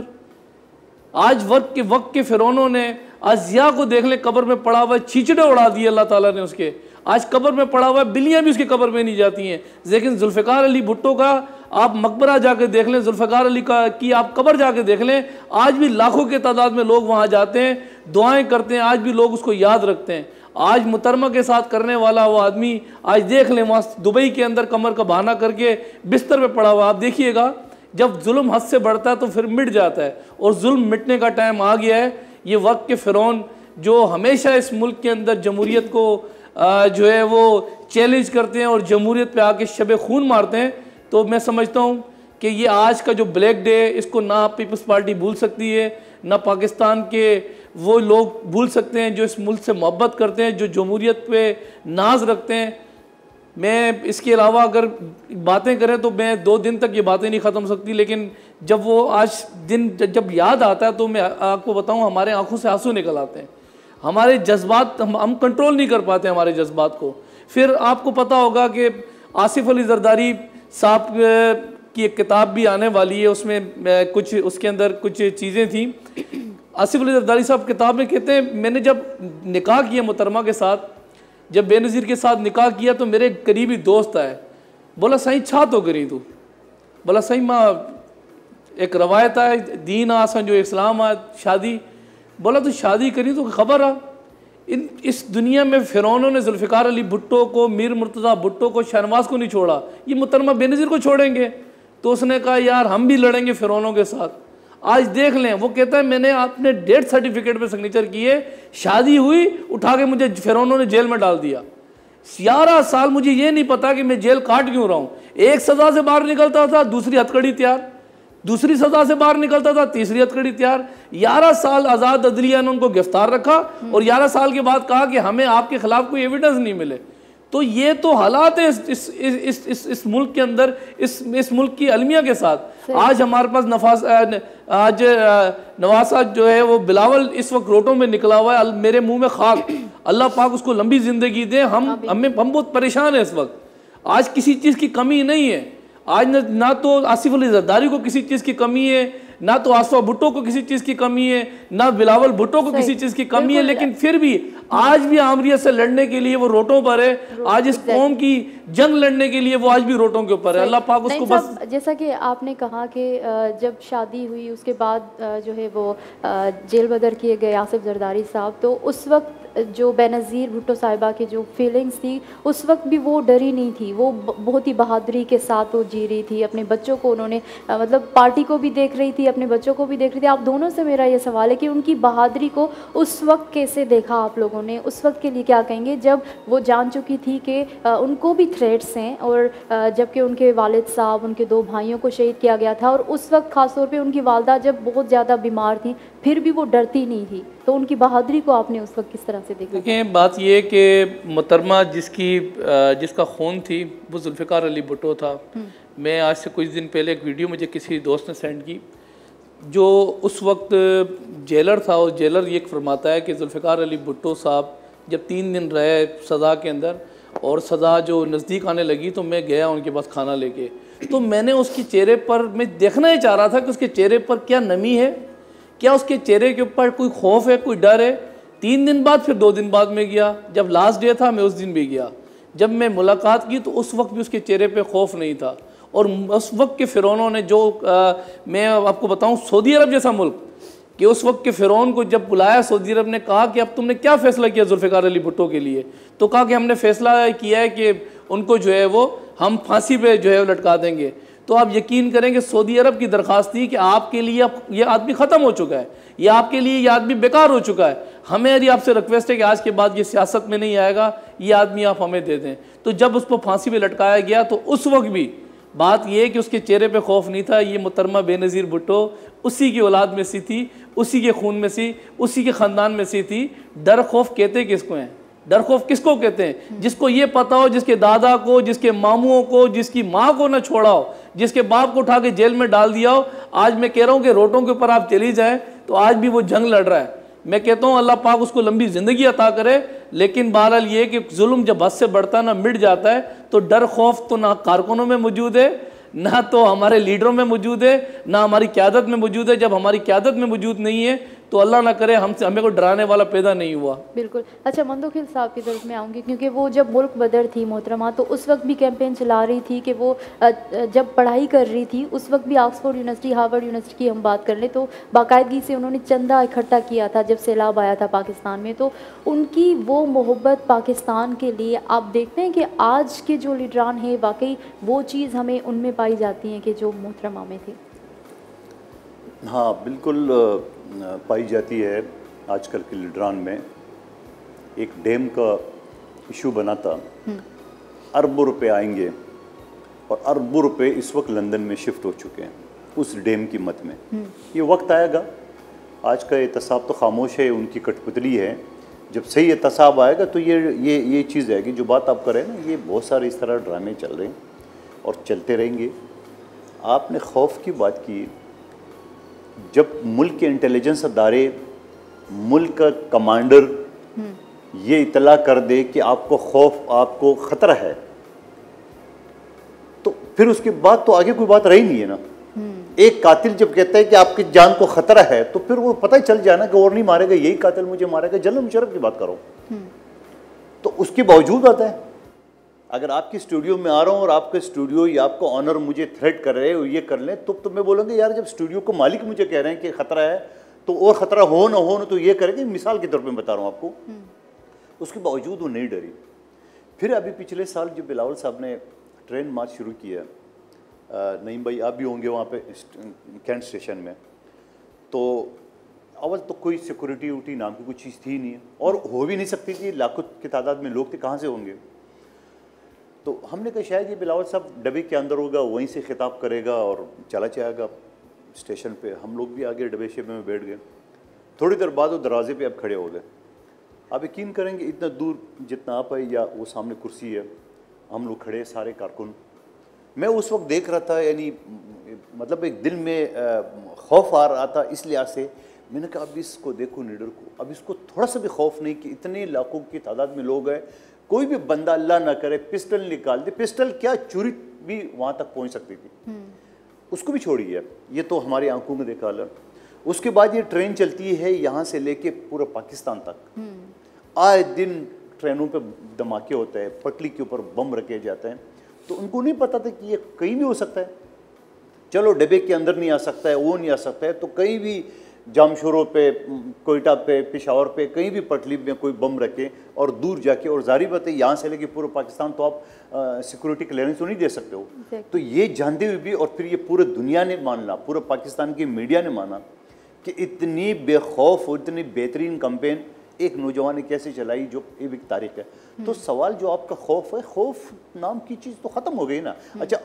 आज वक्त के फ़िरौनों ने अज़िया को देख ले, कब्र में पड़ा हुआ छींचड़े उड़ा दिए अल्लाह ताला ने उसके। आज कब्र में पड़ा हुआ बिल्लियाँ भी उसकी कब्र में नहीं जाती हैं। लेकिन जुल्फ़िकार अली भुट्टो का आप मकबरा जाके देख लें, जुल्फ़िकार अली की आप कब्र जाके देख लें, आज भी लाखों के तादाद में लोग वहाँ जाते हैं, दुआएं करते हैं, आज भी लोग उसको याद रखते हैं। आज मोहतरमा के साथ करने वाला वो आदमी आज देख लें वहाँ दुबई के अंदर कमर का बहाना करके बिस्तर पे पड़ा हुआ। आप देखिएगा जब जुल्म हद से बढ़ता है तो फिर मिट जाता है, और जुल्म मिटने का टाइम आ गया है। ये वक्त के फ़िरौन जो हमेशा इस मुल्क के अंदर जमहूरियत को जो है वो चैलेंज करते हैं और जमहूरियत पे आके शब खून मारते हैं, तो मैं समझता हूँ कि ये आज का जो ब्लैक डे है इसको ना पीपल्स पार्टी भूल सकती है, ना पाकिस्तान के वो लोग भूल सकते हैं जो इस मुल्क से मोहब्बत करते हैं, जो जमहूरियत पे नाज रखते हैं। मैं इसके अलावा अगर बातें करें तो मैं 2 दिन तक ये बातें नहीं ख़त्म हो सकती, लेकिन जब वो आज दिन जब याद आता है तो मैं आपको बताऊं हमारे आंखों से आंसू निकल आते हैं। हमारे जज्बात हम कंट्रोल नहीं कर पाते हमारे जज्बात को। फिर आपको पता होगा कि आसिफ अली जरदारी साहब की एक किताब भी आने वाली है, उसमें कुछ उसके अंदर कुछ चीज़ें थी। आसिफ अली जरदारी साहब किताब में कहते हैं, मैंने जब निकाह किया मोहतरमा के साथ, जब बेनज़ीर के साथ निकाह किया तो मेरे करीबी दोस्त आए, बोला सही छा तो करी तू, बोला सही माँ एक रवायत है दीन आसन जो इस्लाम आ शादी, बोला तू शादी करी तो खबर आ इस दुनिया में फ़िरौनों ने जुल्फ़िकार अली भुट्टो को, मीर मुर्तज़ा भुट्टो को, शहनवाज को नहीं छोड़ा, ये मोहतरमा बेनज़ीर को छोड़ेंगे। तो उसने कहा यार हम भी लड़ेंगे फ़िरौनों के साथ। आज देख लें, वो कहता है मैंने अपने डेथ सर्टिफिकेट पे सिग्नेचर किए, शादी हुई, उठा के मुझे फ़िरौनों ने जेल में डाल दिया। 11 साल मुझे ये नहीं पता कि मैं जेल काट क्यों रहा हूँ। एक सज़ा से बाहर निकलता था, दूसरी हथकड़ी तैयार, दूसरी सज़ा से बाहर निकलता था, तीसरी हथकड़ी तैयार। 11 साल आज़ाद अदलिया ने उनको गिरफ्तार रखा और 11 साल के बाद कहा कि हमें आपके खिलाफ कोई एविडेंस नहीं मिले। तो ये तो हालात है इस मुल्क के अंदर, इस मुल्क की अलमिया के साथ। आज हमारे पास नवासा जो है वो बिलावल इस वक्त रोटों में निकला हुआ है, मेरे मुंह में खाक, अल्लाह पाक उसको लंबी ज़िंदगी दे। हम बहुत परेशान हैं इस वक्त। आज किसी चीज़ की कमी नहीं है। आज ना तो आसिफ अली जरदारी को किसी चीज़ की कमी है, ना तो आसफा भुट्टो को किसी चीज़ की कमी है, ना बिलावल भुट्टो को किसी चीज़ की कमी है, लेकिन फिर भी आज भी आमरियत से लड़ने के लिए वो रोटों पर है। आज इस कौम की जंग लड़ने के लिए वो आज भी रोटों के ऊपर है। अल्लाह पाक उसको बस, जैसा कि आपने कहा कि जब शादी हुई उसके बाद जो है वो जेल बदर किए गए आसिफ जरदारी साहब, तो उस वक्त जो बेनज़ीर भुट्टो साहिबा की जो फीलिंग्स थी उस वक्त भी वो डरी नहीं थी, वो बहुत ही बहादुरी के साथ वो जी रही थी। अपने बच्चों को उन्होंने मतलब पार्टी को भी देख रही थी, अपने बच्चों को भी देख रही थी। आप दोनों से मेरा ये सवाल है कि उनकी बहादुरी को उस वक्त कैसे देखा आप लोगों ने, उस वक्त के लिए क्या कहेंगे जब वो जान चुकी थी कि उनको भी थ्रेट्स हैं, और जबकि उनके वालिद साहब, उनके 2 भाइयों को शहीद किया गया था, और उस वक्त ख़ासतौर पे उनकी वालदा जब बहुत ज़्यादा बीमार थी फिर भी वो डरती नहीं थी। तो उनकी बहादुरी को आपने उस वक्त किस तरह से देखा? देखिए बात ये कि मोहतरमा जिसका खून थी वो जुल्फ़िकार अली भुट्टो था। मैं आज से कुछ दिन पहले एक वीडियो मुझे किसी दोस्त ने सेंड की, जो उस वक्त जेलर था, और जेलर ये फरमाता है कि जुल्फ़िकार अली भुट्टो साहब जब 3 दिन रहे सज़ा के अंदर और सज़ा जो नज़दीक आने लगी तो मैं गया उनके पास खाना लेके, तो मैंने उसके चेहरे पर, मैं देखना ही चाह रहा था कि उसके चेहरे पर क्या नमी है, क्या उसके चेहरे के ऊपर कोई खौफ है, कोई डर है। 3 दिन बाद फिर 2 दिन बाद में गया, जब लास्ट डे था मैं उस दिन भी गया। जब मैं मुलाकात की तो उस वक्त भी उसके चेहरे पे खौफ नहीं था। और उस वक्त के फ़िरौनों ने जो मैं आपको बताऊं, सऊदी अरब जैसा मुल्क, कि उस वक्त के फ़िरौन को जब बुलाया सऊदी अरब ने, कहा कि अब तुमने क्या फ़ैसला किया जुल्फ़िकार अली भुट्टो के लिए, तो कहा कि हमने फ़ैसला किया है कि उनको जो है वो हम फांसी पे जो है लटका देंगे। तो आप यकीन करेंगे सऊदी अरब की दरख्वास्त थी कि आपके लिए अब ये आदमी ख़त्म हो चुका है, ये आपके लिए ये आदमी बेकार हो चुका है, हमें आपसे रिक्वेस्ट है कि आज के बाद ये सियासत में नहीं आएगा, ये आदमी आप हमें दे दें। तो जब उसको फांसी पे लटकाया गया तो उस वक्त भी बात ये है कि उसके चेहरे पे खौफ नहीं था। ये मुहतरमा बेनज़ीर भुट्टो उसी की औलाद में से थी, उसी के खून में से, उसी के ख़ानदान में से थी। डर खौफ कहते किसको हैं? डर खौफ किसको कहते हैं? जिसको ये पता हो, जिसके दादा को, जिसके मामुओं को, जिसकी माँ को ना छोड़ा हो, जिसके बाप को उठा के जेल में डाल दिया हो। आज मैं कह रहा हूँ कि रोटों के ऊपर आप चली जाएं तो आज भी वो जंग लड़ रहा है। मैं कहता हूँ अल्लाह पाक उसको लंबी ज़िंदगी अता करे, लेकिन बहरहाल ये कि जुल्म जब हद से बढ़ता है ना मिट जाता है, तो डर खौफ तो ना कारकुनों में मौजूद है, ना तो हमारे लीडरों में मौजूद है, ना हमारी क़यादत में मौजूद है। जब हमारी क़यादत में मौजूद नहीं है तो अल्लाह ना करे हमें को डराने वाला पैदा नहीं हुआ। बिल्कुल। अच्छा, मंदोखिल साहब की तरफ में आऊँगी, क्योंकि वो जब मुल्क बदर थी मोहतरमा, तो उस वक्त भी कैंपेन चला रही थी कि वो जब पढ़ाई कर रही थी उस वक्त भी ऑक्सफोर्ड यूनिवर्सिटी, हार्वर्ड यूनिवर्सिटी की हम बात कर लें तो बाकायदगी से उन्होंने चंदा इकट्ठा किया था जब सैलाब आया था पाकिस्तान में। तो उनकी वो मोहब्बत पाकिस्तान के लिए आप देखते हैं कि आज के जो लीडरान हैं वाकई वो चीज़ हमें उनमें पाई जाती है कि जो मोहतरमा में थी। हाँ बिल्कुल पाई जाती है आजकल के लीडरान में। एक डैम का इशू बना था, अरबों रुपए आएंगे और अरबों रुपए इस वक्त लंदन में शिफ्ट हो चुके हैं उस डैम की मद में। ये वक्त आएगा, आज का एहतसाब तो खामोश है, उनकी कठपुतली है। जब सही एहतसाब आएगा तो ये चीज़ आएगी। जो बात आप कर रहे हैं ना, ये बहुत सारे इस तरह ड्रामे चल रहे हैं और चलते रहेंगे। आपने खौफ की बात की, जब मुल्क के इंटेलिजेंस अदारे, मुल्क का कमांडर ये इतला कर दे कि आपको खौफ, आपको ख़तरा है, तो फिर उसके बाद तो आगे कोई बात रही नहीं है ना। एक कातिल जब कहता है कि आपकी जान को ख़तरा है तो फिर वो पता ही चल जाए ना कि और नहीं मारेगा, यही कातिल मुझे मारेगा। जनरल मुशर्रफ की बात करो तो उसके बावजूद आता है। अगर आपकी स्टूडियो में आ रहा हूँ और आपका स्टूडियो या आपका ऑनर मुझे थ्रेट कर रहे हो ये कर लें, तो मैं बोलूँगा यार जब स्टूडियो को मालिक मुझे कह रहे हैं कि ख़तरा है तो और ख़तरा हो ना हो ना तो ये करेंगे। मिसाल के तौर पे बता रहा हूँ आपको, उसके बावजूद वो नहीं डरी। फिर अभी पिछले साल जब बिलावल साहब ने ट्रेन मार्च शुरू किया, नईम भाई आप भी होंगे वहाँ पे कैंट स्टेशन में, तो अवल तो कोई सिक्योरिटी नाम की कोई चीज़ थी नहीं और हो भी नहीं सकती थी। लाखों की तादाद में लोग थे, कहाँ से होंगे। तो हमने कहा शायद ये बिलावल साहब डब्बे के अंदर होगा, वहीं से खिताब करेगा और चला जाएगा स्टेशन पे। हम लोग भी आगे डब्बे शेबे में बैठ गए। थोड़ी देर बाद वो दरवाजे पे अब खड़े हो गए। आप यकीन करेंगे इतना दूर जितना आप है या वो सामने कुर्सी है, हम लोग खड़े सारे कारकुन। मैं उस वक्त देख रहा था, यानी मतलब एक दिल में खौफ आ रहा था इस लिहाज से। मैंने कहा अब इसको देखो लीडर को, अब इसको थोड़ा सा भी खौफ नहीं कि इतने लाखों की तादाद में लोग हैं, कोई भी बंदा अल्लाह ना करे पिस्टल निकाल दे। पिस्टल क्या, छुरी भी वहाँ तक पहुँच सकती थी, उसको भी छोड़िए, ये तो हमारी आंखों में देखा अलग। उसके बाद ये ट्रेन चलती है यहाँ से लेके पूरे पाकिस्तान तक। आए दिन ट्रेनों पे धमाके होते हैं, पटरी के ऊपर बम रखे जाते हैं। तो उनको नहीं पता था कि ये कहीं भी हो सकता है। चलो डब्बे के अंदर नहीं आ सकता है, वो नहीं आ सकता है, तो कहीं भी जामशोरों पे, कोयटा पे, पेशावर पे, कहीं भी पटली में कोई बम रखे और दूर जाके, और जारी बात है यहाँ से लेके पूरे पाकिस्तान तो आप सिक्योरिटी क्लियरेंस तो नहीं दे सकते हो। तो ये जानते हुए भी, और फिर ये पूरे दुनिया ने माना, पूरे पाकिस्तान की मीडिया ने माना कि इतनी बेखौफ और इतनी बेहतरीन कैंपेन एक नौजवान ने कैसे चलाई जो एक तारीख है। तो सवाल जो आपका खौफ है, खौफ नाम की चीज़ तो ख़त्म हो गई ना। अच्छा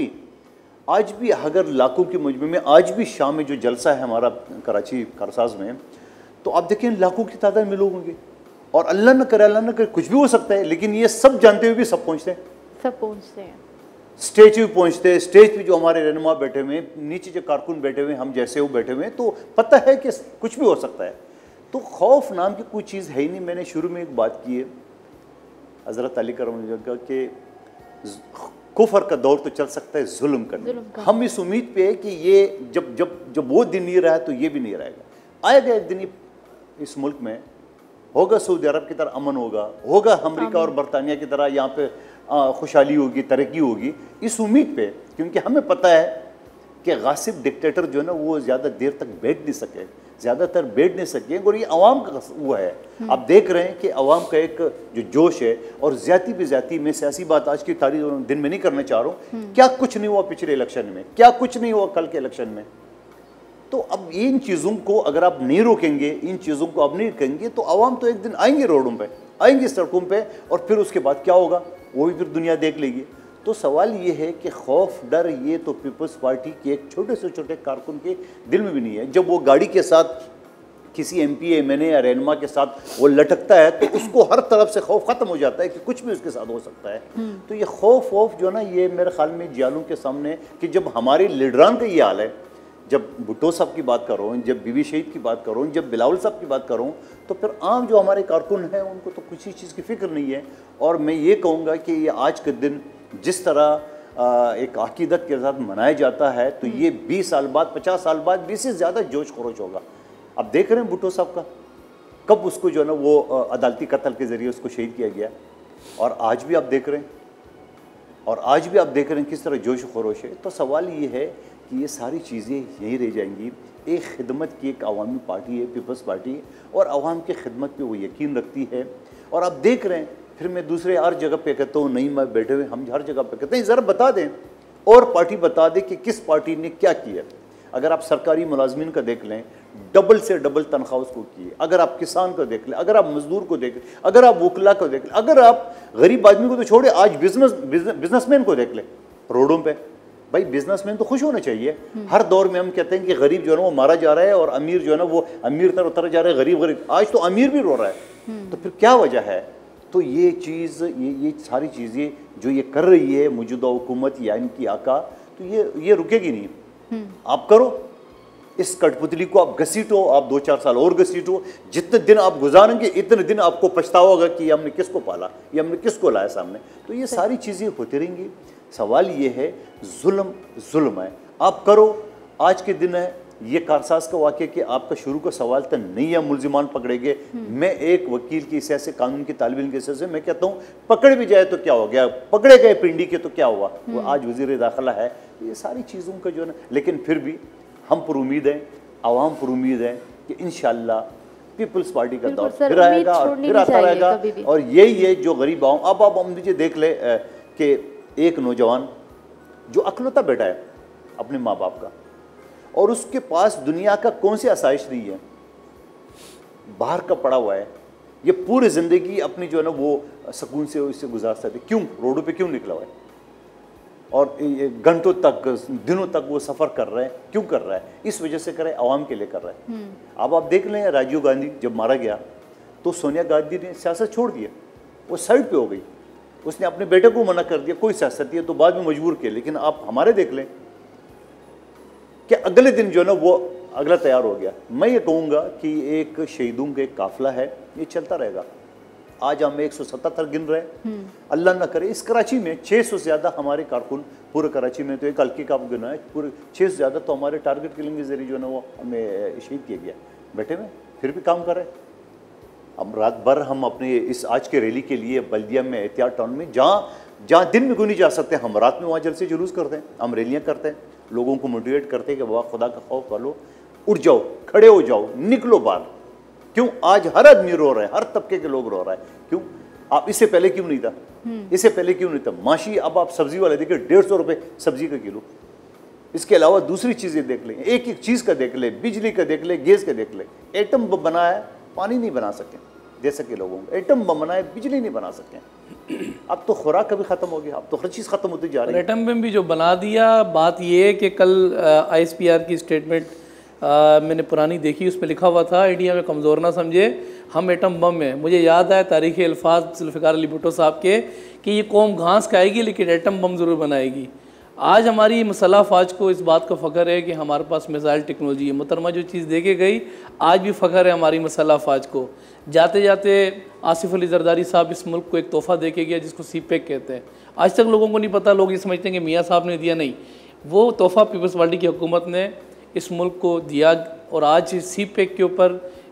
आज भी अगर लाखों के मजमू में, आज भी शाम में जो जलसा है हमारा कराची कारसाज में, तो आप देखें लाखों की तादाद में लोग होंगे। और अल्लाह न करे कुछ भी हो सकता है, लेकिन ये सब जानते हुए भी सब पहुँचते हैं, स्टेज पे पहुँचते हैं। स्टेज पे जो हमारे रहनुमा बैठे हुए हैं, नीचे जो कारकुन बैठे हुए हैं, हम जैसे वो बैठे हुए हैं, तो पता है कि कुछ भी हो सकता है। तो खौफ नाम की कोई चीज़ है ही नहीं। मैंने शुरू में एक बात की है हज़रत अली करम के, कुफर का दौर तो चल सकता है जुल्म करने। हम इस उम्मीद पे है कि ये जब वो दिन नहीं रहा तो ये भी नहीं रहेगा। आएगा एक दिन इस मुल्क में होगा सऊदी अरब की तरह अमन होगा अमेरिका और बरतानिया की तरह यहाँ पे खुशहाली होगी, तरक्की होगी, इस उम्मीद पे, क्योंकि हमें पता है कि गासिब डिक्टेटर जो है ना वो ज़्यादा देर तक बैठ नहीं सके, ज़्यादातर बैठ नहीं सके, और ये अवाम का वो है। आप देख रहे हैं कि अवाम का एक जो जोश है, और ज़्यादा भी ज़्यादा, मैं सियासी बात आज की तारीख दिन में नहीं करना चाह रहा हूँ, क्या कुछ नहीं हुआ पिछले इलेक्शन में, क्या कुछ नहीं हुआ कल के इलेक्शन में। तो अब इन चीज़ों को अगर आप नहीं रोकेंगे, इन चीज़ों को आप नहीं करेंगे, तो अवाम तो एक दिन आएंगे रोडों पे, आएंगे सड़कों पे, और फिर उसके बाद क्या होगा वो भी फिर दुनिया देख लेगी। तो सवाल ये है कि खौफ डर ये तो पीपल्स पार्टी के एक छोटे से छोटे कारकुन के दिल में भी नहीं है। जब वो गाड़ी के साथ किसी MP MNA या रहनुमा के साथ वो लटकता है तो उसको हर तरफ से खौफ ख़त्म हो जाता है कि कुछ भी उसके साथ हो सकता है। तो ये खौफ जो ना, ये मेरे ख्याल में जियालों के सामने, कि जब हमारे लीडरान का ये हाल है, जब भुट्टो साहब की बात कर रहा हूँ, जब बीबी शहीद की बात कर रहा हूँ, जब बिलावल साहब की बात कर रहा हूँ, तो फिर आम जो हमारे कारकुन हैं उनको तो किसी चीज़ की फ़िक्र नहीं है। और मैं ये कहूँगा कि ये आज के दिन जिस तरह एक अकीदत के साथ मनाया जाता है, तो ये 20 साल बाद, 50 साल बाद 20 से ज़्यादा जोश खरोश होगा। अब देख रहे हैं भुट्टो साहब का, कब उसको जो है ना वो अदालती कत्ल के ज़रिए उसको शहीद किया गया, और आज भी आप देख रहे हैं, और आज भी आप देख रहे हैं किस तरह जोश खरोश है। तो सवाल ये है कि ये सारी चीज़ें यहीं रह जाएंगी। एक खिदमत की एक अवामी पार्टी है पीपल्स पार्टी, और अवाम की खिदमत पे वो यकीन रखती है। और आप देख रहे हैं, फिर मैं दूसरे हर जगह पे कहता हूँ, नहीं मैं बैठे हुए हम हर जगह पे कहते हैं ज़रा बता दें, और पार्टी बता दे कि किस पार्टी ने क्या किया। अगर आप सरकारी मुलाजमीन का देख लें, डबल से डबल तनख्वाह उसको की। अगर आप किसान को देख लें, अगर आप मजदूर को देख लें, अगर आप वकला को देख लें, अगर आप गरीब आदमी को तो छोड़े, आज बिजनेसमैन को देख लें रोडों पे। भाई बिजनेसमैन तो खुश होना चाहिए। हर दौर में हम कहते हैं कि गरीब जो है ना वो मारा जा रहा है, और अमीर जो है ना वो अमीर तरह उतर जा रहा है, गरीब। आज तो अमीर भी रो रहा है, तो फिर क्या वजह है? तो ये चीज़, ये सारी चीज़ें जो ये कर रही है मौजूदा हुकूमत या इनकी आका, तो ये रुकेगी नहीं। आप करो इस कठपुतली को, आप घसीटो, आप 2-4 साल और घसीटो। जितने दिन आप गुजारेंगे इतने दिन आपको पछतावा होगा कि हमने किसको पाला, ये हमने किसको लाया सामने। तो ये सारी चीज़ें होती रहेंगी। सवाल ये है, जुल्म है, आप करो। आज के दिन है ये कारसाज का वाक़या कि आपका शुरू का सवाल तो नहीं है मुलजिमान पकड़े गए। मैं एक वकील की हिस्से से, कानून की तालिब इल्म के हिस्से से मैं कहता हूँ, पकड़ भी जाए तो क्या हो गया, पकड़े गए पिंडी के तो क्या हुआ, वो आज वज़ीर दाखिला है। तो ये सारी चीज़ों का जो है ना, लेकिन फिर भी हम पर उम्मीद हैं, आवाम पर उम्मीद है कि इंशाअल्लाह पीपल्स पार्टी का दौर फिर आएगा और फिर आता रहेगा। और यही है जो गरीब आवाम, अब आप मुझे देख ले कि एक नौजवान जो अकलौता बेटा है अपने माँ बाप का, और उसके पास दुनिया का कौन सी आसाइश नहीं है, बाहर का पड़ा हुआ है, ये पूरी ज़िंदगी अपनी जो है ना वो सुकून से इससे गुजार सकते, क्यों रोडों पे क्यों निकला हुआ है, और घंटों तक, दिनों तक वो सफ़र कर रहे हैं, क्यों कर रहा है? इस वजह से कर रहे हैं, आवाम के लिए कर रहा है। अब आप देख लें, राजीव गांधी जब मारा गया तो सोनिया गांधी ने सियासत छोड़ दिया, वो साइड पे हो गई, उसने अपने बेटे को मना कर दिया, कोई सियासत है, तो बाद में मजबूर किया। लेकिन आप हमारे देख लें कि अगले दिन जो है ना वो अगला तैयार हो गया। मैं ये कहूँगा कि एक शहीदों का एक काफिला है, ये चलता रहेगा। आज हम 177 गिन रहे हैं, अल्लाह ना करे इस कराची में 600 से ज़्यादा हमारे कारकुन, पूरे कराची में तो एक हल्की का गिना है, पूरे 600 से ज़्यादा तो हमारे टारगेट किलिंग के जरिए जो है ना वो हमें शहीद किया गया। बैठे में फिर भी काम कर रहे हैं। अब रात भर हम अपने इस आज के रैली के लिए बल्दिया में, एहतियात टाउन में, जहाँ दिन में क्यों नहीं जा सकते, हम रात में वहाँ जलसे जुलूस करते हैं, हम रैलियाँ करते हैं, लोगों को मोटिवेट करते हैं कि बाबा खुदा का खौफ कर लो, उठ जाओ, खड़े हो जाओ, निकलो बाहर। क्यों आज हर आदमी रो रहा है, हर तबके के लोग रो रहा है, क्यों? आप इससे पहले क्यों नहीं था? इससे पहले क्यों नहीं था? माशी, अब आप सब्जी वाले देखिए 150 रुपये सब्जी का किलो। इसके अलावा दूसरी चीज़ें देख लें, एक एक चीज़ का देख ले, बिजली का देख ले, गैस का देख ले। एटम बम बनाया, पानी नहीं बना सके दे सके लोगों को, एटम बम बनाए, बिजली नहीं बना सके। अब तो खुराक कभी ख़त्म हो गया, अब तो हर चीज़ ख़त्म होती जा रही है। एटम बम भी जो बना दिया, बात ये है कि कल ISPR की स्टेटमेंट मैंने पुरानी देखी, उस पर लिखा हुआ था, इंडिया में कमज़ोर ना समझे, हम एटम बम में। मुझे याद आया तारीख़ी अल्फाज जुल्फ़िकार अली भुट्टो साहब के कि ये कौम घास खाएगी लेकिन एटम बम ज़रूर बनाएगी। आज हमारी मसल्ह फ़ौज को इस बात का फ़ख्र है कि हमारे पास मिसाइल टेक्नोलॉजी है। मोहतरमा जो चीज़ दे के गई, आज भी फ़ख्र है हमारी मसल्ह फ़ौज को। जाते जाते आसिफ अली जरदारी साहब इस मुल्क को एक तोहफ़ा दे के गया जिसको CPEC कहते हैं। आज तक लोगों को नहीं पता, लोग ये समझते हैं कि मियाँ साहब ने दिया, नहीं, वो तोहफ़ा पीपल्स पार्टी की हुकूमत ने इस मुल्क को दिया। और आज CPEC के ऊपर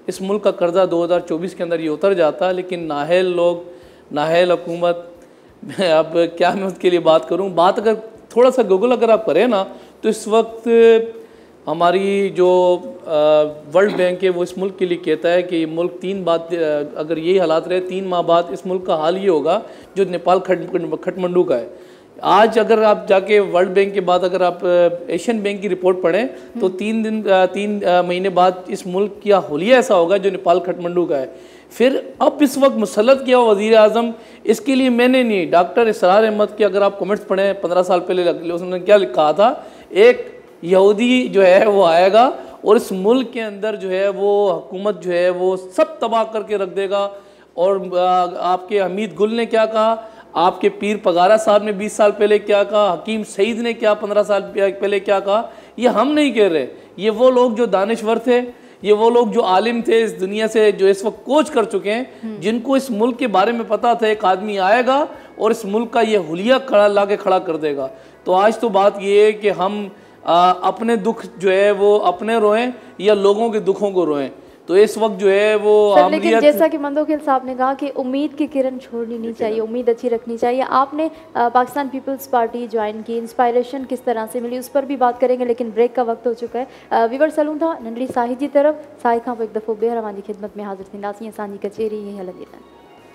इस मुल्क का कर्जा 2024 के अंदर ये उतर जाता, लेकिन नाहल लोग, नाहल हुकूमत, अब क्या मैं उसके लिए बात करूं, बात अगर थोड़ा सा गूगल अगर आप करें ना, तो इस वक्त हमारी जो वर्ल्ड बैंक है वो इस मुल्क के लिए कहता है कि मुल्क 3 बाद अगर यही हालात रहे 3 माह बाद इस मुल्क का हाल ये होगा जो नेपाल खटमंडू का है। आज अगर आप जाके वर्ल्ड बैंक के बाद अगर आप एशियन बैंक की रिपोर्ट पढ़ें तो 3 महीने बाद इस मुल्क का हुलिया ऐसा होगा जो नेपाल खटमंडू का है। फिर अब इस वक्त मुसल्लत किया वज़ीर आज़म, इसके लिए मैंने नहीं, डॉक्टर इसरार अहमद के अगर आप कमेंट्स पढ़ें 15 साल पहले उसने क्या कहा था, एक यहूदी जो है वो आएगा और इस मुल्क के अंदर जो है वो हुकूमत जो है वो सब तबाह करके रख देगा। और आपके हमीद गुल ने क्या कहा, आपके पीर पगारा साहब ने 20 साल पहले क्या कहा, हकीम सईद ने क्या 15 साल पहले क्या कहा, ये हम नहीं कह रहे, ये वो लोग जो दानिश्वर थे, ये वो लोग जो आलिम थे इस दुनिया से जो इस वक्त कोच कर चुके हैं, जिनको इस मुल्क के बारे में पता था एक आदमी आएगा और इस मुल्क का ये हुलिया ला के खड़ा कर देगा। तो आज तो बात ये है कि हम अपने दुख जो है वो अपने रोएं या लोगों के दुखों को रोएं। तो इस वक्त जो है वो लेकिन जैसा कि मंदोखिल साहब ने कहा कि उम्मीद की किरण छोड़नी नहीं चाहिए, उम्मीद अच्छी रखनी चाहिए। आपने पाकिस्तान पीपल्स पार्टी ज्वाइन की, इंस्पायरेशन किस तरह से मिली उस पर भी बात करेंगे, लेकिन ब्रेक का वक्त हो चुका है। वीवर सलूं था नंढड़ी साही जी तरफ, साही खां पोइ हिकु दफ़ो ॿीहर अवांजी खिदमत में हाज़िर थींदासीं। असांजी कचेरी ईअं हलंदी रहंदी।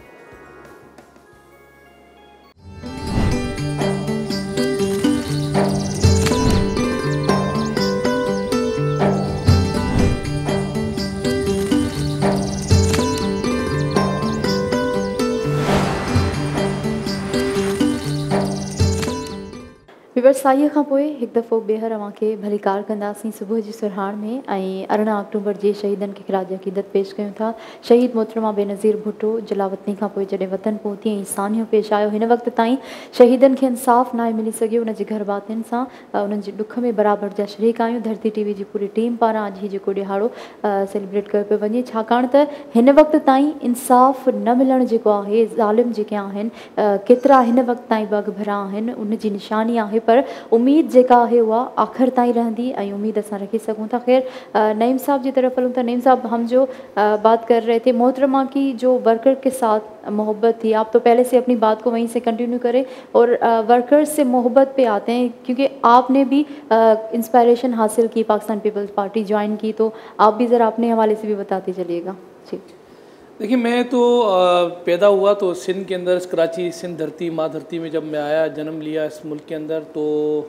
वीवर्स साईअ खां पोइ हिकु दफ़ो ॿीहर अव्हांखे भली कार कंदासीं सुबुह जी सुरहाण में। ऐं 18 अक्टूबर जे शहीदनि खे ख़िराज अक़ीदत पेश कयूं था। शहीद मोहतरमा बेनज़ीर भुट्टो जलावतनी खां पोइ जॾहिं वतन पहुती ऐं सानियो पेश आयो, हिन वक़्त ताईं शहीदनि खे इंसाफ़ न मिली सघियो। उनजे घर भातियुनि सां उन्हनि जे ॾुख में बराबरि जा शरीक आहियूं। धरती टीवी जी पूरी टीम पारां अॼु ही जेको ॾिहाड़ो सेलिब्रेट कयो पियो वञे, छाकाणि त हिन वक़्त ताईं इंसाफ़ न मिलणु जेको आहे, ज़ालिम जेके आहिनि केतिरा हिन वक़्त ताईं बग भरा आहिनि, उनजी निशानी आहे। पर उम्मीद जेका है वह आखिर ताईं रहंदी ऐं उम्मीद असां रखी सघूं था। खैर नईम साहब की तरफ हलूं था। नईम साहब, हम जो बात कर रहे थे मोहतरमा की जो वर्कर के साथ मोहब्बत थी, आप तो पहले से अपनी बात को वहीं से कंटिन्यू करें और वर्कर्स से मोहब्बत पे आते हैं, क्योंकि आपने भी इंस्पायरेशन हासिल की, पाकिस्तान पीपल्स पार्टी ज्वाइन की, तो आप भी ज़रा अपने हवाले से भी बताते चलिएगा। जी देखिए, मैं तो पैदा हुआ तो सिंध के अंदर, कराची सिंध धरती माँ धरती में जब मैं आया, जन्म लिया इस मुल्क के अंदर, तो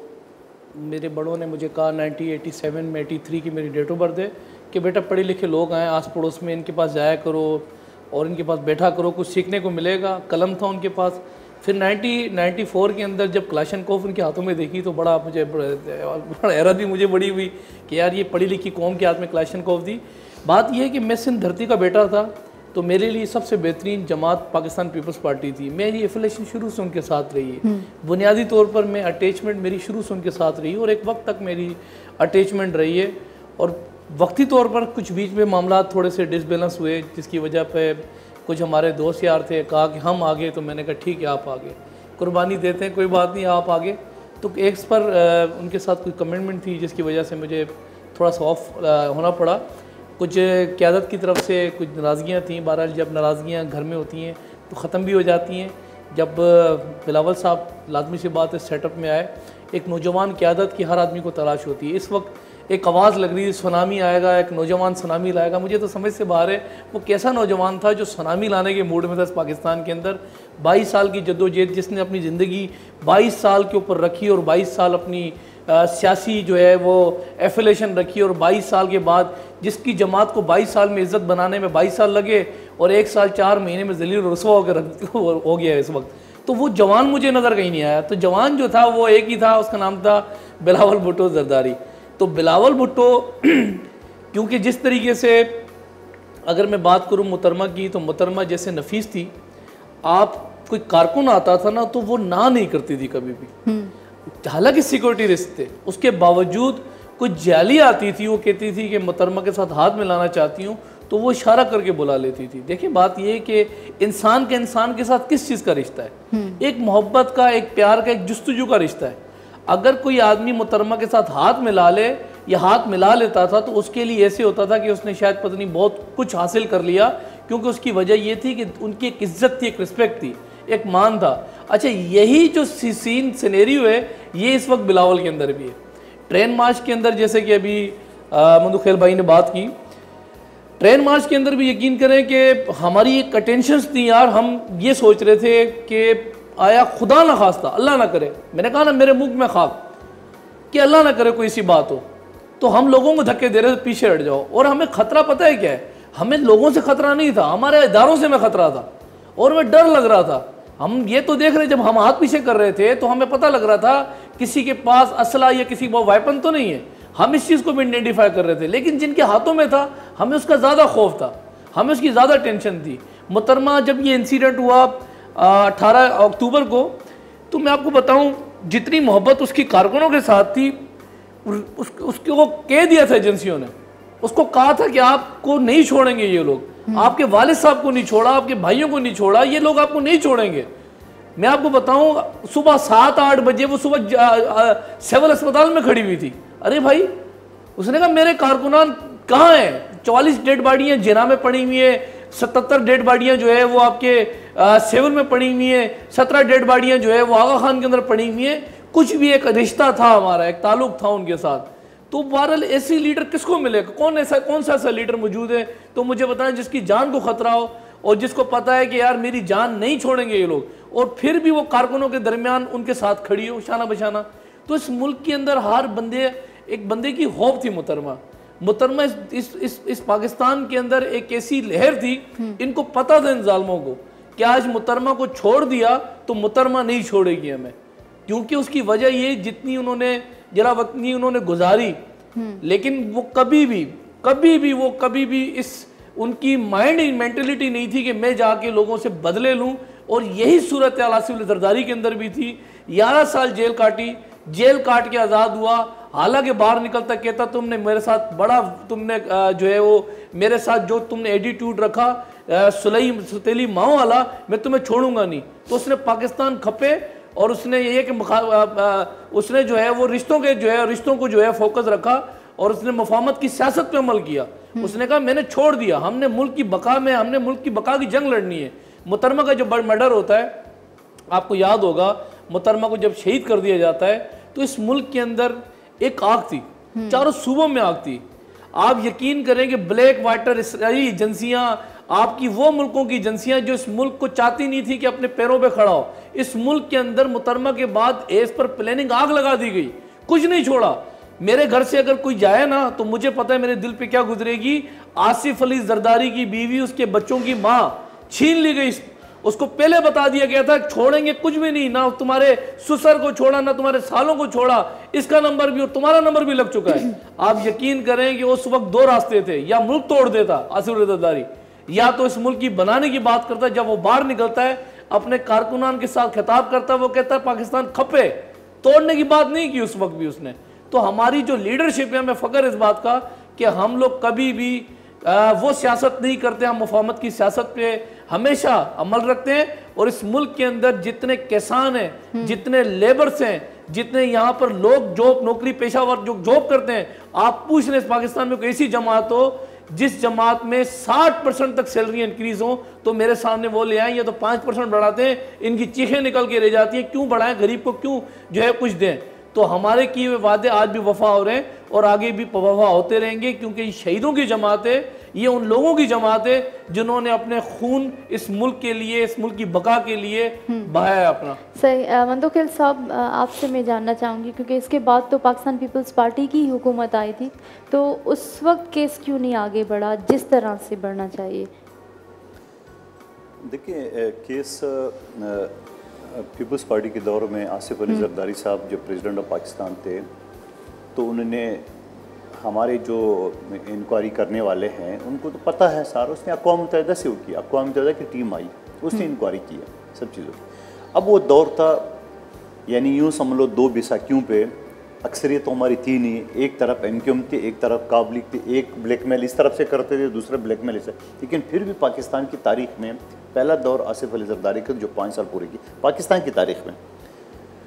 मेरे बड़ों ने मुझे कहा 1987 में 83 की मेरी डेट ऑफ बर्थ है कि बेटा पढ़े लिखे लोग आए आस पड़ोस में, इनके पास जाया करो और इनके पास बैठा करो, कुछ सीखने को मिलेगा। कलम था उनके पास। फिर 1994 के अंदर जब क्लाशनकोफ उनके हाथों में देखी तो बड़ा हैरत भी मुझे बड़ी हुई कि यार ये पढ़ी लिखी कौम के हाथ में क्लाशनकोफ दी। बात यह है कि मैं सिंध धरती का बेटा था, तो मेरे लिए सबसे बेहतरीन जमात पाकिस्तान पीपल्स पार्टी थी। मेरी एफिलेशन शुरू से उनके साथ रही है, बुनियादी तौर पर मैं अटैचमेंट मेरी शुरू से उनके साथ रही और एक वक्त तक मेरी अटैचमेंट रही है। और वक्ती तौर पर कुछ बीच में मामला थोड़े से डिसबैलेंस हुए, जिसकी वजह पे कुछ हमारे दोस्त यार थे, कहा कि हम आगे, तो मैंने कहा ठीक है आप आगे, कुर्बानी देते हैं, कोई बात नहीं आप आगे। तो एक पर उनके साथ कोई कमिटमेंट थी जिसकी वजह से मुझे थोड़ा सा ऑफ होना पड़ा। कुछ क़यादत की तरफ से कुछ नाराज़गियाँ थीं। बहरहाल जब नाराज़गियाँ घर में होती हैं तो ख़त्म भी हो जाती हैं। जब बिलावल साहब, लाजमी सी बात है, सेटअप में आए, एक नौजवान क़यादत की हर आदमी को तलाश होती है। इस वक्त एक आवाज़ लग रही थी, सुनामी आएगा, एक नौजवान सुनामी लाएगा। मुझे तो समझ से बाहर है वो कैसा नौजवान था जो सुनामी लाने के मूड में था इस पाकिस्तान के अंदर। 22 साल की जद्दोजहद, जिसने अपनी ज़िंदगी 22 साल के ऊपर रखी और 22 साल अपनी सियासी जो है वो एफिलेशन रखी, और 22 साल के बाद जिसकी जमात को 22 साल में इज़्ज़त बनाने में 22 साल लगे और 1 साल 4 महीने में ज़लील रसवा होकर हो गया है इस वक्त। तो वो जवान मुझे नज़र कहीं नहीं आया। तो जवान जो था वो एक ही था, उसका नाम था बिलावल भुट्टो जरदारी। तो बिलावल भुट्टो क्योंकि जिस तरीके से अगर मैं बात करूँ मोहतरमा की, तो मोहतरमा जैसे नफीस थी, आप कोई कारकुन आता था ना तो वो ना नहीं करती थी कभी भी। हालांकि सिक्योरिटी रिस्क थे, उसके बावजूद कुछ जाली आती थी, वो कहती थी कि मोहतरमा के साथ हाथ मिलाना चाहती हूँ, तो वो इशारा करके बुला लेती थी। देखिए बात ये है कि इंसान के साथ किस चीज़ का रिश्ता है, एक मोहब्बत का, एक प्यार का, एक जुस्तजू का रिश्ता है। अगर कोई आदमी मोहतरमा के साथ हाथ मिला ले ये हाथ मिला लेता था तो उसके लिए ऐसे होता था कि उसने शायद पता नहीं बहुत कुछ हासिल कर लिया, क्योंकि उसकी वजह ये थी कि उनकी एक इज्जत थी, एक रिस्पेक्ट थी, एक मान था। अच्छा, यही जो सीन सिनेरियो है ये इस वक्त बिलावल के अंदर भी है। ट्रेन मार्च के अंदर, जैसे कि अभी मंदुखेल भाई ने बात की, ट्रेन मार्च के अंदर भी यकीन करें कि हमारी एक अटेंशंस थी यार। हम ये सोच रहे थे कि आया खुदा ना खास्ता, अल्लाह ना करे, मैंने कहा ना मेरे मुख में खाक, कि अल्लाह ना करे कोई ऐसी बात हो, तो हम लोगों को धक्के दे रहे थे पीछे हट जाओ। और हमें खतरा पता है क्या है, हमें लोगों से खतरा नहीं था, हमारे इदारों से हमें खतरा था और हमें डर लग रहा था। हम ये तो देख रहे, जब हम हाथ पीछे कर रहे थे तो हमें पता लग रहा था किसी के पास असला या किसी को वेपन तो नहीं है, हम इस चीज़ को भी आइडेंटिफाई कर रहे थे। लेकिन जिनके हाथों में था हमें उसका ज़्यादा खौफ था, हमें उसकी ज़्यादा टेंशन थी। मुहतरमा, जब ये इंसिडेंट हुआ 18 अक्टूबर को, तो मैं आपको बताऊं जितनी मोहब्बत उसकी कारकुनों के साथ थी, उसको कह दिया था एजेंसियों ने, उसको कहा था कि आपको नहीं छोड़ेंगे ये लोग, आपके वालिद साहब को नहीं छोड़ा, आपके भाइयों को नहीं छोड़ा, ये लोग आपको नहीं छोड़ेंगे। मैं आपको बताऊं सुबह 7-8 बजे वो सुबह सिविल अस्पताल में खड़ी हुई थी। अरे भाई, उसने कहा मेरे कारकुनान कहाँ हैं? 44 डेड बॉडियाँ जिना में पड़ी हुई है, 77 डेड बॉडियाँ जो है वो आपके सिविल में पड़ी हुई है, 17 डेड बॉडियाँ जो है वो आगा खान के अंदर पड़ी हुई है। कुछ भी एक रिश्ता था हमारा, एक ताल्लुक था उनके साथ। तो बहरहाल ऐसी लीडर किसको मिलेगा? कौन सा ऐसा लीडर मौजूद है तो मुझे बताएं जिसकी जान को खतरा हो और जिसको पता है कि यार मेरी जान नहीं छोड़ेंगे ये लोग, और फिर भी वो कारकुनों के दरमियान उनके साथ खड़ी हो शाना बशाना। तो इस मुल्क के अंदर हर बंदे, एक बंदे की होप थी मुहतरमा। इस पाकिस्तान के अंदर एक ऐसी लहर थी, इनको पता था इन जालिमों को कि आज मुहतरमा को छोड़ दिया तो मुहतरमा नहीं छोड़ेगी हमें, क्योंकि उसकी वजह ये जितनी उन्होंने जरा वतनी उन्होंने गुजारी, लेकिन वो कभी भी इस उनकी मेंटेलिटी नहीं थी कि मैं जाके लोगों से बदले लूं। और यही सूरत आसिफ जरदारी के अंदर भी थी। 11 साल जेल काटी, जेल काट के आज़ाद हुआ, हालांकि बाहर निकलता कहता तुमने मेरे साथ बड़ा, तुमने जो है वो मेरे साथ जो तुमने एटीट्यूड रखा सुतेली माओ वाला, मैं तुम्हें छोड़ूंगा नहीं। तो उसने पाकिस्तान खपे और उसने ये कि उसने जो है वो रिश्तों को जो है फोकस रखा और उसने मुफाहमत की सियासत पे अमल किया। उसने कहा मैंने छोड़ दिया, हमने मुल्क की बका की जंग लड़नी है। मुहतरमा का जो मर्डर होता है, आपको याद होगा, मुहतरमा को जब शहीद कर दिया जाता है तो इस मुल्क के अंदर एक आग थी, चारों सूबों में आग थी। आप यकीन करें कि ब्लैक वाटर एजेंसियां, आपकी वो मुल्कों की एजेंसियां जो इस मुल्क को चाहती नहीं थी कि अपने पैरों पे खड़ा हो, इस मुल्क के अंदर मुहतरमा के बाद एज पर प्लानिंग आग लगा दी गई, कुछ नहीं छोड़ा। मेरे घर से अगर कोई जाए ना तो मुझे पता है मेरे दिल पे क्या गुजरेगी। आसिफ अली जरदारी की बीवी, उसके बच्चों की माँ छीन ली गई। उसको पहले बता दिया गया था छोड़ेंगे कुछ भी नहीं, ना तुम्हारे ससुर को छोड़ा, ना तुम्हारे सालों को छोड़ा, इसका नंबर भी और तुम्हारा नंबर भी लग चुका है। आप यकीन करें कि उस वक्त 2 रास्ते थे, या मुल्क तोड़ देता आसिफ अली जरदारी, या तो इस मुल्क की बनाने की बात करता। जब वो बाहर निकलता है अपने कारकुनान के साथ खिताब करता है, वो कहता है पाकिस्तान खपे, तोड़ने की बात नहीं की उस वक्त भी उसने। तो हमारी जो लीडरशिप है, हमें फख्र इस बात का कि हम लोग कभी भी वो सियासत नहीं करते, हम मुफाहमत की सियासत पे हमेशा अमल रखते हैं। और इस मुल्क के अंदर जितने किसान हैं, जितने लेबर्स हैं, जितने यहाँ पर लोग जॉब नौकरी पेशावर जो जॉब करते हैं, आप पूछ लें इस पाकिस्तान में कोई ऐसी जमात हो जिस जमात में 60% तक सैलरी इंक्रीज हो, तो मेरे सामने वो ले आए, या तो 5% बढ़ाते हैं, इनकी चीखें निकल के रह जाती हैं, क्यों बढ़ाएं, गरीब को क्यों जो है कुछ दें। तो हमारे किए हुए वादे आज भी वफा हो रहे हैं और आगे भी वफा होते रहेंगे, क्योंकि शहीदों की जमात है, ये उन लोगों की जमात है जिन्होंने अपने खून इस मुल्क के लिए, इस मुल्क की बका के लिए बहाया अपना। सही। मंदुखेल साहब, आपसे मैं जानना चाहूँगी, क्योंकि इसके बाद तो पाकिस्तान पीपल्स पार्टी की हुकूमत आई थी, तो उस वक्त केस क्यों नहीं आगे बढ़ा जिस तरह से बढ़ना चाहिए? देखिए, केस पीपल्स पार्टी के दौर में आसिफ अली जरदारी साहब जब प्रेसिडेंट ऑफ पाकिस्तान थे, तो उन्होंने हमारे जो इंक्वायरी करने वाले हैं उनको तो पता है सारा, उसने अक़वाम मुत्तहिदा से वो किया, अक़वाम मुत्तहिदा की टीम आई, उसने इंक्वायरी किया सब चीज़ों। अब वो दौर था, यानी यूँ समझ लो 2 बैसाखियों पे अक्सरियत तो हमारी थी नहीं, एक तरफ एनक्यूएम थी, एक तरफ काबलिग थी, एक ब्लैकमेल इस तरफ से करते थे, दूसरा ब्लैकमेल इस। लेकिन फिर भी पाकिस्तान की तारीख में पहला दौर आसिफ अली जरदारी का जो 5 साल पूरे की पाकिस्तान की तारीख में,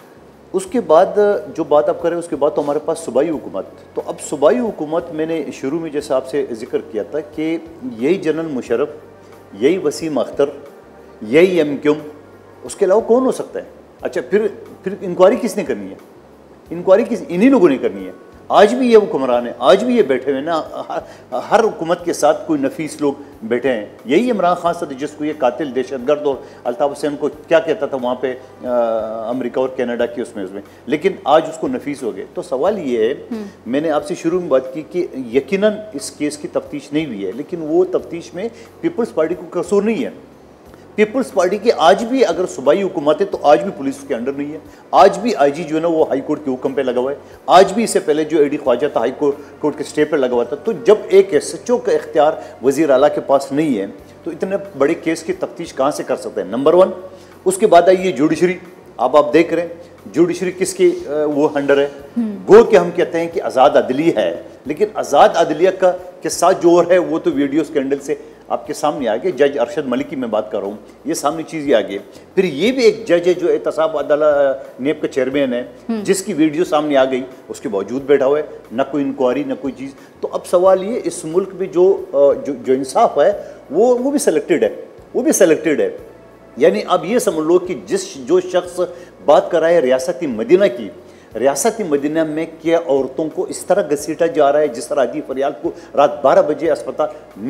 उसके बाद जो बात आप करें, उसके बाद तो हमारे पास सूबाई हुकूमत। तो अब सूबाई हुकूमत मैंने शुरू में जैसे आपसे जिक्र किया था कि यही जनरल मुशर्रफ, यही वसीम अख्तर, यही MQM, उसके अलावा कौन हो सकता है? अच्छा, फिर इंक्वायरी किसने करनी है? इंक्वायरी इन्हीं लोगों ने करनी है। आज भी ये हुक्मरान है, आज भी ये बैठे हुए हैं ना, हर हुकूमत के साथ कोई नफीस लोग बैठे हैं। यही इमरान खान साहब जिसको ये कातिल, दहशतगर्द और अल्ताफ़ हुसैन को क्या कहता था वहाँ पे अमेरिका और कनाडा की उसमें, लेकिन आज उसको नफीस हो गए। तो सवाल ये है, मैंने आपसे शुरू में बात की कि यकीनन इस केस की तफ्तीश नहीं हुई है, लेकिन वो तफ्तीश में पीपल्स पार्टी को कसूर नहीं है। पीपल्स पार्टी की आज भी अगर सूबाई हुकूमत है तो आज भी पुलिस के अंडर नहीं है। आज भी IG जो है ना वो हाई कोर्ट के हुक्म पे लगा हुआ है। आज भी इससे पहले जो AD ख्वाजा था हाई कोर्ट के स्टे पर लगा हुआ था। तो जब एक SHO का इख्तियार वज़ीर आला के पास नहीं है तो इतने बड़े केस की तफ्तीश कहाँ से कर सकते हैं? नंबर 1। उसके बाद आई ये जुडिशरी। अब आप देख रहे हैं जुडिशरी किसके वो अंडर है? गो कि हम कहते हैं कि आज़ाद अदलिया है, लेकिन आज़ाद अदलिया का के साथ जो और है वो तो वीडियो स्कैंडल से आपके सामने आ गए। जज अरशद मलिक की मैं बात कर रहा हूँ, ये सामने चीज़ आ गई। फिर ये भी एक जज है जो एहतसाब अदालत नेब का चेयरमैन है, जिसकी वीडियो सामने आ गई, उसके बावजूद बैठा हुआ है, ना कोई इंक्वायरी ना कोई चीज़। तो अब सवाल ये, इस मुल्क में जो इंसाफ है वो भी सेलेक्टेड है, वो भी सेलेक्टेड है। यानी अब ये समझ लो कि जो शख्स बात कर रहा है रियासती मदीना की, रियासती मदीना में क्या औरतों को इस तरह घसीटा जा रहा है जिस तरह आदि फरियाल को रात 12 बजे अस्पताल।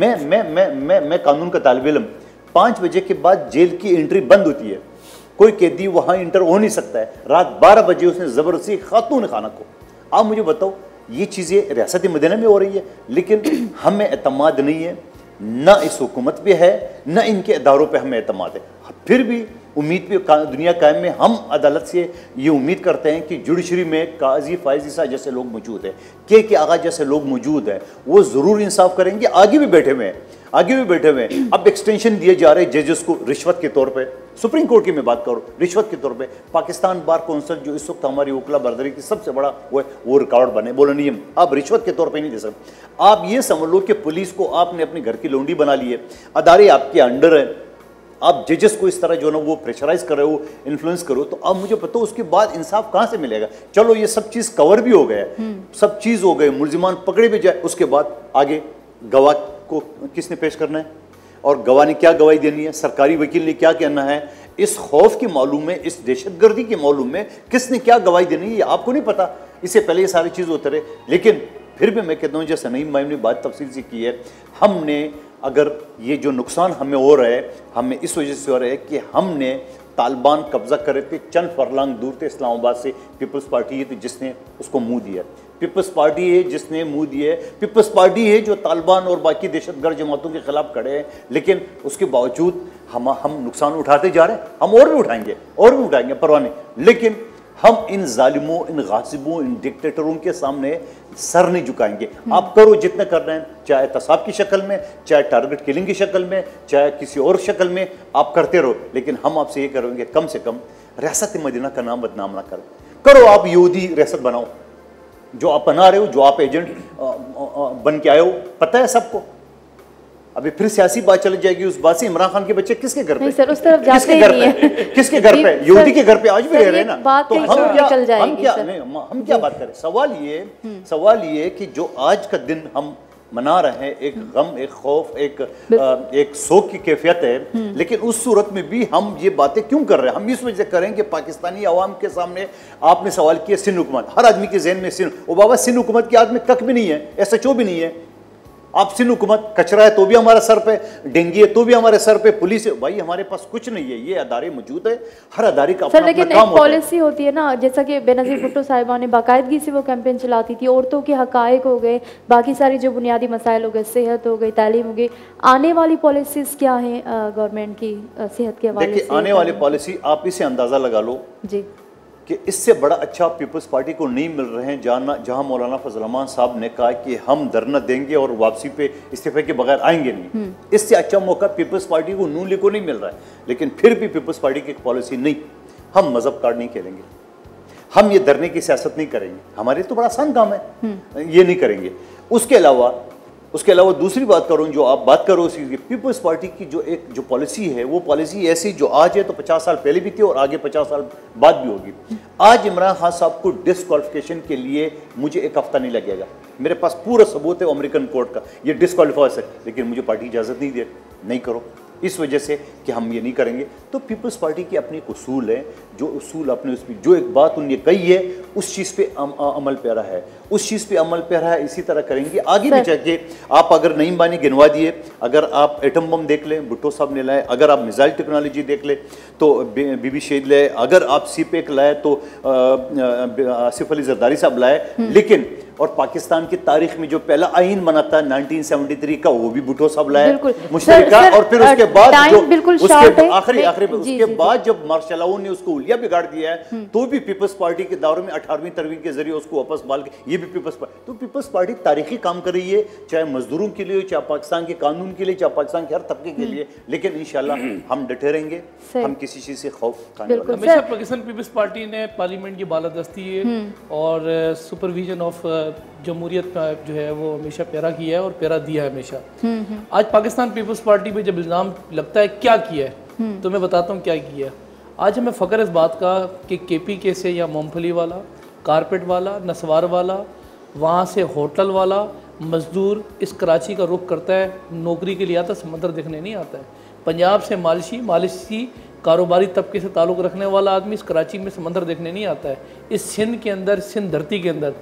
मैं कानून का तालिब इल्म, 5 बजे के बाद जेल की एंट्री बंद होती है, कोई कैदी वहाँ इंटर हो नहीं सकता है। रात 12 बजे उसने ज़बरदस्ती खातून खाना को। आप मुझे बताओ, ये चीज़ें रियासती मदीना में हो रही है, लेकिन हमें एतमाद नहीं है, ना इस हुकूमत पे है, ना इनके इदारों पे हमें एतमाद है। फिर भी उम्मीद पे दुनिया कायम में हम अदालत से ये उम्मीद करते हैं कि जुडिशरी में काजी फायज़ ईसा जैसे लोग मौजूद हैं, के आगा जैसे लोग मौजूद हैं, वो ज़रूर इंसाफ करेंगे। आगे भी बैठे हुए हैं, आगे भी बैठे हुए हैं। अब एक्सटेंशन दिए जा रहे हैं जजेस को रिश्वत के तौर पे। सुप्रीम कोर्ट की मैं बात करूँ, रिश्वत के तौर पे पाकिस्तान बार कौंसिल जो इस वक्त हमारी वकला बरदरी की सबसे बड़ा वो रिकॉर्ड बने, बोलो नियम आप रिश्वत के तौर पे नहीं दे सकते। आप ये समझ लो कि पुलिस को आपने अपने घर की लौंडी बना ली है, अदारे आपके अंडर है, आप जजेस को इस तरह जो ना वो प्रेशराइज कर रहे हो, इन्फ्लुएंस करो, तो अब मुझे पता उसके बाद इंसाफ कहाँ से मिलेगा? चलो ये सब चीज़ कवर भी हो गया, सब चीज़ हो गए, मुलजिमान पकड़े भी जाए, उसके बाद आगे गवाह को किसने पेश करना है और गवाह ने क्या गवाही देनी है, सरकारी वकील ने क्या कहना है, इस खौफ की मालूम है, इस दहशतगर्दी की मालूम है, किसने क्या गवाही देनी है ये आपको नहीं पता। इससे पहले ये सारी चीज़ होते रहे। लेकिन फिर भी मैं कहता हूँ, जैसे नईम भाई ने बात तफसील से की है, हमने अगर ये जो नुकसान हमें हो रहा है, हमें इस वजह से हो रहा है कि हमने तालिबान कब्जा करे थे, चंद फरलांग दूर थे इस्लामाबाद से, पीपल्स पार्टी है जिसने उसको मुंह दिया, पीपल्स पार्टी है जिसने मुंह दिया, पीपल्स पार्टी है जो तालिबान और बाकी दहशतगर्द जमातों के खिलाफ खड़े हैं। लेकिन उसके बावजूद हम नुकसान उठाते जा रहे हैं, हम और भी उठाएंगे परवाह नहीं। लेकिन हम इन जालिमों, इन गासिबों, इन डिक्टेटरों के सामने सर नहीं झुकाएंगे। आप करो जितना कर रहे हैं, चाहे तसाब की शक्ल में, चाहे टारगेट किलिंग की शक्ल में, चाहे किसी और शक्ल में, आप करते रहो। लेकिन हम आपसे ये करेंगे, कम से कम रियासत मदीना का नाम बदनाम ना करो। आप यहूदी रियासत बनाओ, जो आप बना रहे हो, जो आप एजेंट बन के आए हो, पता है सबको। अभी फिर सियासी बात चली जाएगी उस बात से। इमरान खान के बच्चे किसके घर पे? नहीं सर, उस तरफ जाते ही नहीं है। किसके घर पे? यहूदी के घर पे आज भी रह रहे हैं ना। तो हम क्या बात करें? सवाल ये कि जो आज का दिन हम मना रहे हैं, एक गम, एक खौफ, एक शोक की कैफियत है, लेकिन उस सूरत में भी हम ये बातें क्यों कर रहे हैं? हम इस वजह से करें कि पाकिस्तानी अवाम के सामने आपने सवाल किया सिंध हुकूमत, हर आदमी के जहन में सिंध, ओ बाबा सिंध हुकूमत की आदमी कक भी नहीं है, SHO भी नहीं है। आप सिंध हुकूमत कचरा है तो भी हमारे सर पे, डेंगी है तो भी हमारे सर पे, पुलिस है, भाई हमारे पास कुछ नहीं है। ये अदारे मौजूद है, हर अदारे का अपना काम होता है। लेकिन एक पॉलिसी होती है ना, जैसा कि बेनज़ीर भुट्टो साहिबा ने बाकायदगी से वो कैंपेन चलाती थी, औरतों के हक़ाइक़ हो गए, बाकी सारी जो बुनियादी मसाइल हो गए, सेहत हो गई, तालीम हो गई। आने वाली पॉलिसीज़ क्या हैं गवर्नमेंट की सेहत के हवाले से? देखिए, आने वाली पॉलिसी आप इसे अंदाज़ा लगा लो जी कि इससे बड़ा अच्छा पीपल्स पार्टी को नहीं मिल रहे हैं। जहां मौलाना फजल रहमान साहब ने कहा कि हम धरना देंगे और वापसी पे इस्तीफे के बगैर आएंगे नहीं, इससे अच्छा मौका पीपल्स पार्टी को, नून लीग को नहीं मिल रहा है। लेकिन फिर भी पीपल्स पार्टी की एक पॉलिसी नहीं, हम मजहब कार्ड नहीं खेलेंगे, हम ये धरने की सियासत नहीं करेंगे, हमारे तो बड़ा आसान काम है, ये नहीं करेंगे। उसके अलावा उसके अलावा दूसरी बात करूँ, जो आप बात करो उसी की, पीपल्स पार्टी की जो पॉलिसी है, वो पॉलिसी ऐसी जो आज है तो 50 साल पहले भी थी और आगे 50 साल बाद भी होगी। आज इमरान खान साहब को डिस्क्वालिफिकेशन के लिए मुझे एक हफ्ता नहीं लगेगा, मेरे पास पूरा सबूत है अमेरिकन कोर्ट का, ये डिस्क्वालीफाई है, लेकिन मुझे पार्टी इजाज़त नहीं करो, इस वजह से कि हम ये नहीं करेंगे। तो पीपल्स पार्टी के अपने एक उसूल हैं, जो उसूल अपने उसमें जो एक बात उन्होंने कही है उस चीज़ पे अमल पैरा है, उस चीज़ पे अमल पैरा है, इसी तरह करेंगे आगे भी जाके। आप अगर नईम बानी गिनवा दिए, अगर आप एटम बम देख लें भुट्टो साहब ने लाए, अगर आप मिसाइल टेक्नोलॉजी देख लें तो बीबी शहीद लाए, अगर आप सीपेक लाए तो आसिफ अली जरदारी साहब लाए, लेकिन और पाकिस्तान की तारीख में जो पहला आइन बना था 1973 का, वो भी भुट्टो साहब लाए मुश्तरका। और फिर उसके बाद जो उसके आखिरी में उसके बाद जब मार्शल लॉ ने उसको उलिया बिगाड़ दिया है, तो भी पीपल्स पार्टी के दौर में 18वीं तरवीं के जरिए उसको वापस बाल के, ये भी पीपल्स पार्टी। तो पीपल्स पार्टी तारीखी काम कर रही है, चाहे मजदूरों के लिए, चाहे पाकिस्तान के कानून के लिए, चाहे पाकिस्तान के हर तबके के लिए, लेकिन इंशाल्लाह हम डटे रहेंगे, हम किसी चीज से खौफ खाने वाले। हमेशा पाकिस्तान पीपल्स पार्टी ने पार्लियामेंट की बालादस्ती और सुपरविजन ऑफ जमहूरियत जो है वो हमेशा पैरा किया है और पैरा दिया है हमेशा। आज पाकिस्तान पीपल्स पार्टी पे जब इल्ज़ाम लगता है क्या किया है, तो मैं बताता हूँ क्या किया है। आज हमें फ़ख्र इस बात का कि KPK से या मूंगफली वाला, कारपेट वाला, नसवार वाला, वहाँ से होटल वाला मज़दूर इस कराची का रुख करता है, नौकरी के लिए आता, समंदर देखने नहीं आता है। पंजाब से मालिशी कारोबारी तबके से ताल्लुक़ रखने वाला आदमी इस कराची में समंदर देखने नहीं आता है। इस सिंध के अंदर, सिंध धरती के अंदर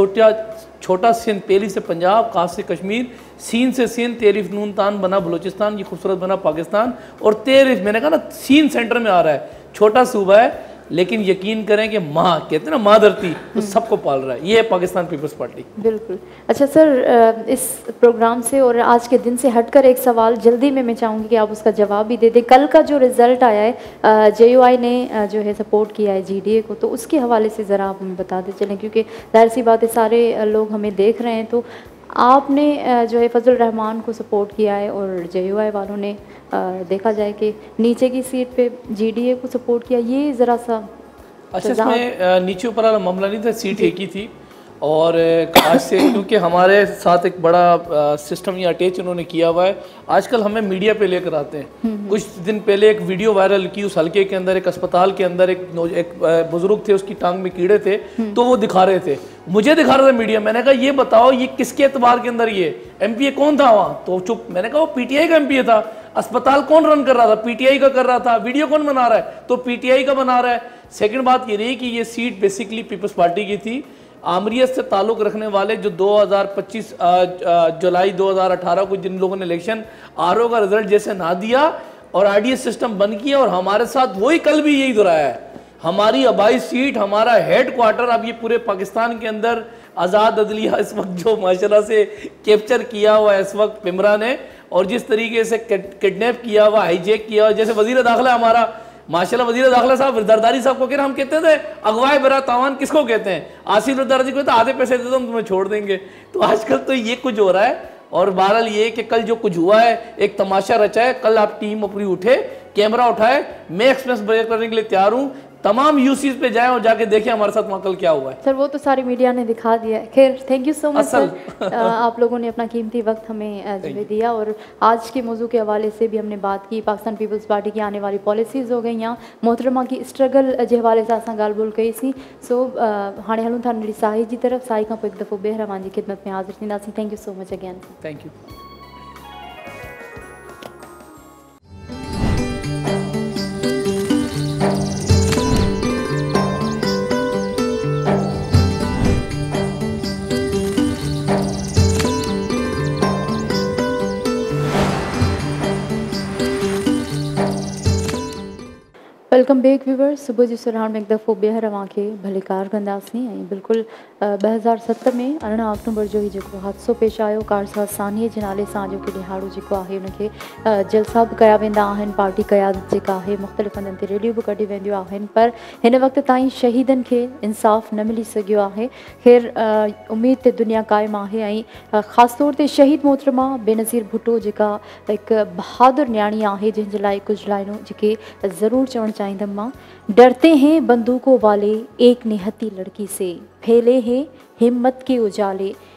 छोटा सिंध, पहली से पंजाब, खास से कश्मीर, सीन से सिंध, तेरिफ नून तान बना बलूचिस्तान, ये खूबसूरत बना पाकिस्तान, और तेरिफ मैंने कहा ना सीन सेंटर में आ रहा है। छोटा सूबा है लेकिन यकीन करें कि माँ कहते हैं ना, माँ धरती, तो सबको पाल रहा है। ये है पाकिस्तान पीपल्स पार्टी। बिल्कुल। अच्छा सर, इस प्रोग्राम से और आज के दिन से हटकर एक सवाल जल्दी में मैं चाहूँगी कि आप उसका जवाब भी दे दें। कल का जो रिज़ल्ट आया है, JUI ने जो है सपोर्ट किया है GDA को, तो उसके हवाले से ज़रा आप हमें बताते चलें, क्योंकि जाहिर सी बात है सारे लोग हमें देख रहे हैं। तो आपने जो है फजल रहमान को सपोर्ट किया है और JUI वालों ने देखा जाए कि नीचे की सीट पे GDA को सपोर्ट किया, ये ज़रा सा। अच्छा, इसमें नीचे ऊपर वाला मामला नहीं था, सीट एक ही थी। और आज से क्योंकि हमारे साथ एक बड़ा सिस्टम या अटैच उन्होंने किया हुआ है, आजकल हमें मीडिया पे लेकर आते हैं। कुछ दिन पहले एक वीडियो वायरल की, उस हल्के के अंदर एक अस्पताल के अंदर एक बुजुर्ग थे, उसकी टांग में कीड़े थे, तो वो दिखा रहे थे, मुझे दिखा रहा था मीडिया। मैंने कहा ये बताओ ये किसके एतबार के अंदर, ये MPA कौन था वहाँ? तो चुप। मैंने कहा वो PTI का MPA था। अस्पताल कौन रन कर रहा था? PTI का कर रहा था। वीडियो कौन बना रहा है? तो PTI का बना रहा है। सेकंड बात ये रही कि ये सीट बेसिकली पीपल्स पार्टी की थी। आमरीत से ताल्लुक़ रखने वाले जो 2025 जुलाई 2018 को जिन लोगों ने इलेक्शन RO का रिजल्ट जैसे ना दिया और IDS सिस्टम बंद किया, और हमारे साथ वही कल भी यही दोहराया है। हमारी आबाई सीट, हमारा हेड क्वार्टर, अब ये पूरे पाकिस्तान के अंदर आज़ाद अदलिया इस वक्त जो माशाल्लाह से कैप्चर किया हुआ है इस वक्त पिमरा ने, और जिस तरीके से किडनैप किया हुआ, हाईजैक किया हुआ, जैसे वज़ीर दाखिला हमारा माशाल्लाह वज़ीर दाखिला साहब जरदारी साहब को कह रहे, हम कहते थे अगवाए बरा तावान किसको कहते हैं? आसिफ जरदारी को तो आधे पैसे दे दो हम तुम्हें छोड़ देंगे। तो आजकल तो ये कुछ हो रहा है। और बहरहाल ये कि कल जो कुछ हुआ है, एक तमाशा रचा है। कल आप टीम अपनी उठे, कैमरा उठाए, मैं एक्सप्रेस ब्रेक करने के लिए तैयार हूँ। तमाम UCs पे जाएं और जाके देखें हमारे साथ वहाँ कल क्या हुआ है। सर वो तो सारी मीडिया ने दिखा दिया है। खैर, thank you so much sir, आप लोगों ने अपना कीमती वक्त हमें जो दिया, और आज के मौजू के हवाले से भी हमने बात की। पाकिस्तान पीपल्स पार्टी की आने वाली पॉलिसीज़ हो गई, यहाँ मोहतरमा की स्ट्रगल जे हवाले से असां ॻाल्हि ॿोल कई सी। सो हाणे हलूं था नंढड़ी साई जी तरफ़। साई खां पोइ हिकु दफ़ो ॿीहर मुंहिंजी ख़िदमत में हाज़िर थींदासीं। Thank you so much again. Thank you. Welcome back viewers. सुबुह जी सुरहान में एक दफ़ो ॿीहर अव्हांखे भले कार कंदासीं। ऐं बिल्कुलु 2007 में 18 अक्टूबर जो ही जेको हादसो पेश आयो, कारसा सानीअ जे नाले सां जो कि ॾिहाड़ो जेको आहे उनखे जलसा बि कया वेंदा आहिनि। पार्टी क़यादत जेका आहे मुख़्तलिफ़ हंधनि ते रैलियूं बि कढी वेंदियूं आहिनि, पर हिन वक़्त ताईं शहीदनि खे इंसाफ़ न मिली सघियो आहे। ख़ैर, उमेद ते दुनिया क़ाइमु आहे। ऐं ख़ासि तौर ते शहीद मोहतरमा बेनज़ीर भुट्टो जेका हिकु बहादुर न्याणी आहे, जंहिंजे लाइ कुझु लाइनूं जेके ज़रूरु चवणु चाहींदमि मां। डरते हैं बंदूकों वाले एक निहत्ती लड़की से, फैले हैं हिम्मत के उजाले,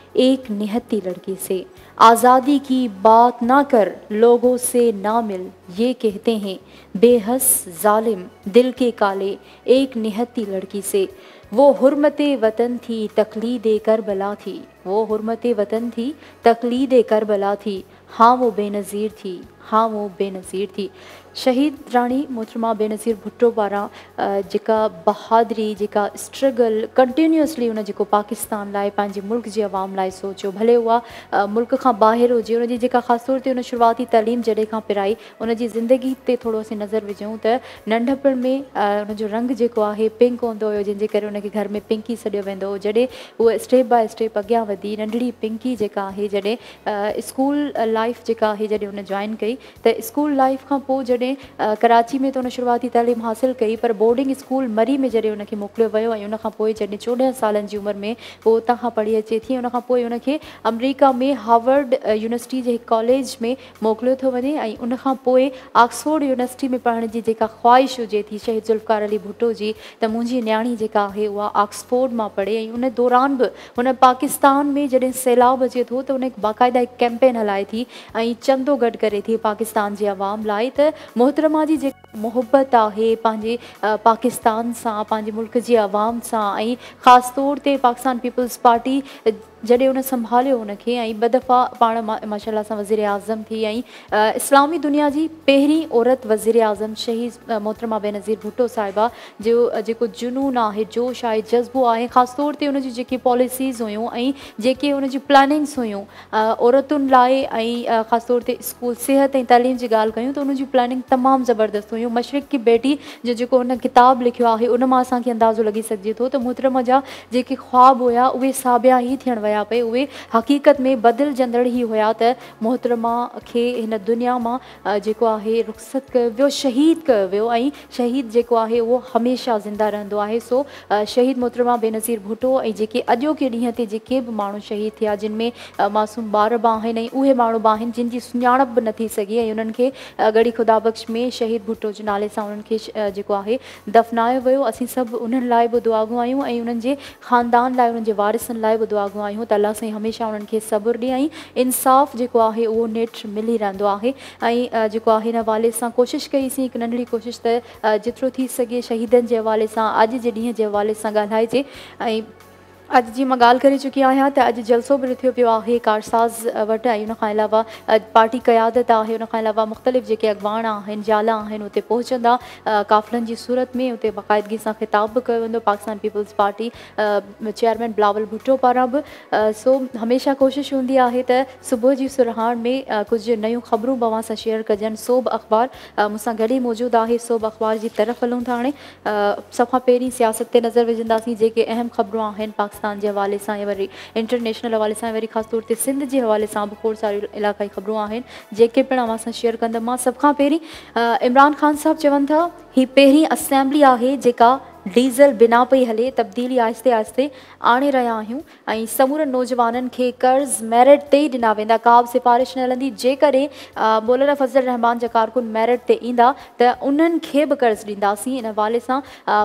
एक निहत्ती लड़की से। आज़ादी की बात ना कर लोगों से ना मिल, ये कहते हैं बेहस जालिम दिल के काले एक निहत्ती लड़की से। वो हुर्मते वतन थी तकलीदे करबला थी, वो हुर्मते वतन थी तकलीदे करबला थी। हाँ वो बेनज़ीर थी, हाँ वो बेनज़ीर थी। शहीद राणी मोहतरमा बेनज़ीर भुट्टो पारां जेका बहादरी, जेका स्ट्रगल कंटिन्यूसली उन जेको पाकिस्तान लाइ, पंहिंजे मुल्क जे अवाम लाइ सोचियो, भले उहा मुल्क खां ॿाहिरि हुजे, उनजी जेका ख़ासि तौर ते उन शुरूआती तइलीम जॾहिं खां पिराई, उनजी ज़िंदगी ते थोरो असीं नज़र विझूं त नंढपण में उनजो रंग जेको आहे पिंक हूंदो हुयो, जंहिंजे करे उनखे घर में पिंकी सॾियो वेंदो हो। जॾहिं उहा स्टेप बाय स्टेप अॻियां वधी, नंढड़ी पिंकी जेका आहे जॾहिं स्कूल लाइफ जेका आहे जॾहिं उन जॉइन कई, त स्कूल लाइफ खां पोइ जॾहिं कराची में त उन शुरूआती तइलीम हासिलु कई, पर बोर्डिंग स्कूल मरी में जॾहिं उनखे मोकिलियो वियो ऐं उनखां पोइ जॾहिं 14 सालनि जी उमिरि में उहो उतां खां पढ़ी अचे थी, उनखां पोइ उनखे अमरीका में हार्वर्ड यूनिवर्सिटी जे हिकु कॉलेज में मोकिलियो थो वञे ऐं उनखां पोइ ऑक्सफोर्ड यूनिवर्सिटी में पढ़ण जी जेका ख़्वाहिश हुजे थी शहीद ज़ुल्फ़िकार अली भुट्टो जी, त मुंहिंजी न्याणी जेका आहे उहा ऑक्सफोर्ड मां पढ़े ऐं उन दौरान बि हुन पाकिस्तान में जॾहिं सैलाब अचे थो त उन बाक़ाइदा हिकु कैंपेन हलाए थी ऐं चंदो गॾु करे थी पाकिस्तान जे अवाम लाइ। त मोहतरमा जी जेका मुहबत आहे पंहिंजे पाकिस्तान सां, पंहिंजे मुल्क जे अवाम सां ऐं ख़ासि तौर ते पाकिस्तान पीपल्स पार्टी जॾहिं उन संभालियो उनखे ऐं ॿ दफ़ा पाण माशाल्लाह सां वज़ीर आज़म थी ऐं इस्लामी दुनिया जी पहिरीं औरत वज़ीर आज़म शहीद मोहतरमा बेनज़ीर भुट्टो साहिबा जो जेको जुनून आहे, जोश आहे, जज़्बो आहे, ख़ासि तौर ते उनजी जेकी पॉलिसीज़ हुयूं ऐं जेके उनजी प्लानिंग्स हुयूं औरतुनि लाइ ऐं ख़ासि तौर ते स्कूल सिहत ऐं तइलीम जी ॻाल्हि कयूं त उनजी प्लानिंग तमामु ज़बरदस्त हुयूं। मशरिक़ की बेटी जो जेको हुन किताबु लिखियो आहे उन मां असांखे अंदाज़ो लॻी सघिजे थो त मोहतरमा जा जेके ख़्वाब हुया उहे साबिया ई थियण विया पए, उहे हक़ीक़त में बदिलजंदड़ ई हुया त मोहतरमा खे हिन दुनिया मां जेको आहे रुख़सत कयो वियो, शहीद कयो वियो ऐं शहीद जेको आहे उहो हमेशह ज़िंदा रहंदो आहे। सो शहीद मोहतरमा बेनज़ीर भुट्टो ऐं जेके अॼोके ॾींहं ते जेके बि माण्हू शहीद थिया, जिन में मासूम ॿार बि आहिनि ऐं उहे माण्हू बि आहिनि जिन जी सुञाणप बि न थी सघी ऐं उन्हनि खे गड़ी ख़ुदा बख़्श में शहीद भुट्टो जे नाले सां उन्हनि खे जेको आहे दफ़नायो वियो। असीं सभु उन्हनि लाइ बि दुआगूं आहियूं ऐं उन्हनि जे ख़ानदान लाइ, उन्हनि जे वारिसनि लाइ बि दुआगूं आहियूं त अलाह साईं हमेशह उन्हनि खे सब्र ॾिए ऐं इंसाफ़ जेको आहे उहो नेठि मिली रहंदो आहे। ऐं जेको आहे हिन हवाले सां कोशिशि कईसीं, हिकु नंढड़ी कोशिशि त जेतिरो थी सघे शहीदनि जे हवाले सां, अॼु जे ॾींहं जे हवाले सां ॻाल्हाइजे। ऐं अॼु जीअं मां ॻाल्हि करे चुकी आहियां त अॼु जलसो बि थियो पियो आहे कारसाज़ वटि ऐं उनखां अलावा पार्टी क़यादत आहे, उनखां अलावा मुख़्तलिफ़ जेके अॻवान आहिनि, जाला आहिनि, उते पहुचंदा काफ़िलनि जी सूरत में, उते बाक़ाइदगी सां ख़िताब बि कयो वेंदो Pakistan Peoples Party chairman Bilawal Bhutto पारां बि। सो हमेशह कोशिशि हूंदी आहे त सुबुह जी सुरहाण में कुझु नयूं ख़बरूं बि अवां सां शेयर कजनि। सोब अख़बार मूंसां गॾु ई मौजूदु आहे, सोब अख़बार जी तरफ़ हलूं था। हाणे सफ़ा पहिरीं सियासत ते नज़र विझंदासीं, जेके अहम ख़बरूं आहिनि पाकिस्तान जे हवाले सां या वरी इंटरनेशनल हवाले सां, वरी ख़ासि तौर ते सिंध जे हवाले सां बि खोड़ सारियूं इलाक़ाई ख़बरूं आहिनि जेके पिणु अवां सां शेयर कंदमि। मां सभ खां पहिरीं इमरान ख़ान साहब चवनि था ही पहिरीं असेंबली आहे जेका डीज़ल बिना पई हले, तब्दीली आहिस्ते आहिस्ते आणे रहिया आहियूं ऐं समूरनि नौजवाननि खे कर्ज़ मेरिट ते ई ॾिना वेंदा, का बि सिफ़ारिश न हलंदी। जेकॾहिं मौलाना फज़ल रहमान जा कारकुन मेरिट ते ईंदा त उन्हनि खे बि कर्ज़ ॾींदासीं। इन हवाले सां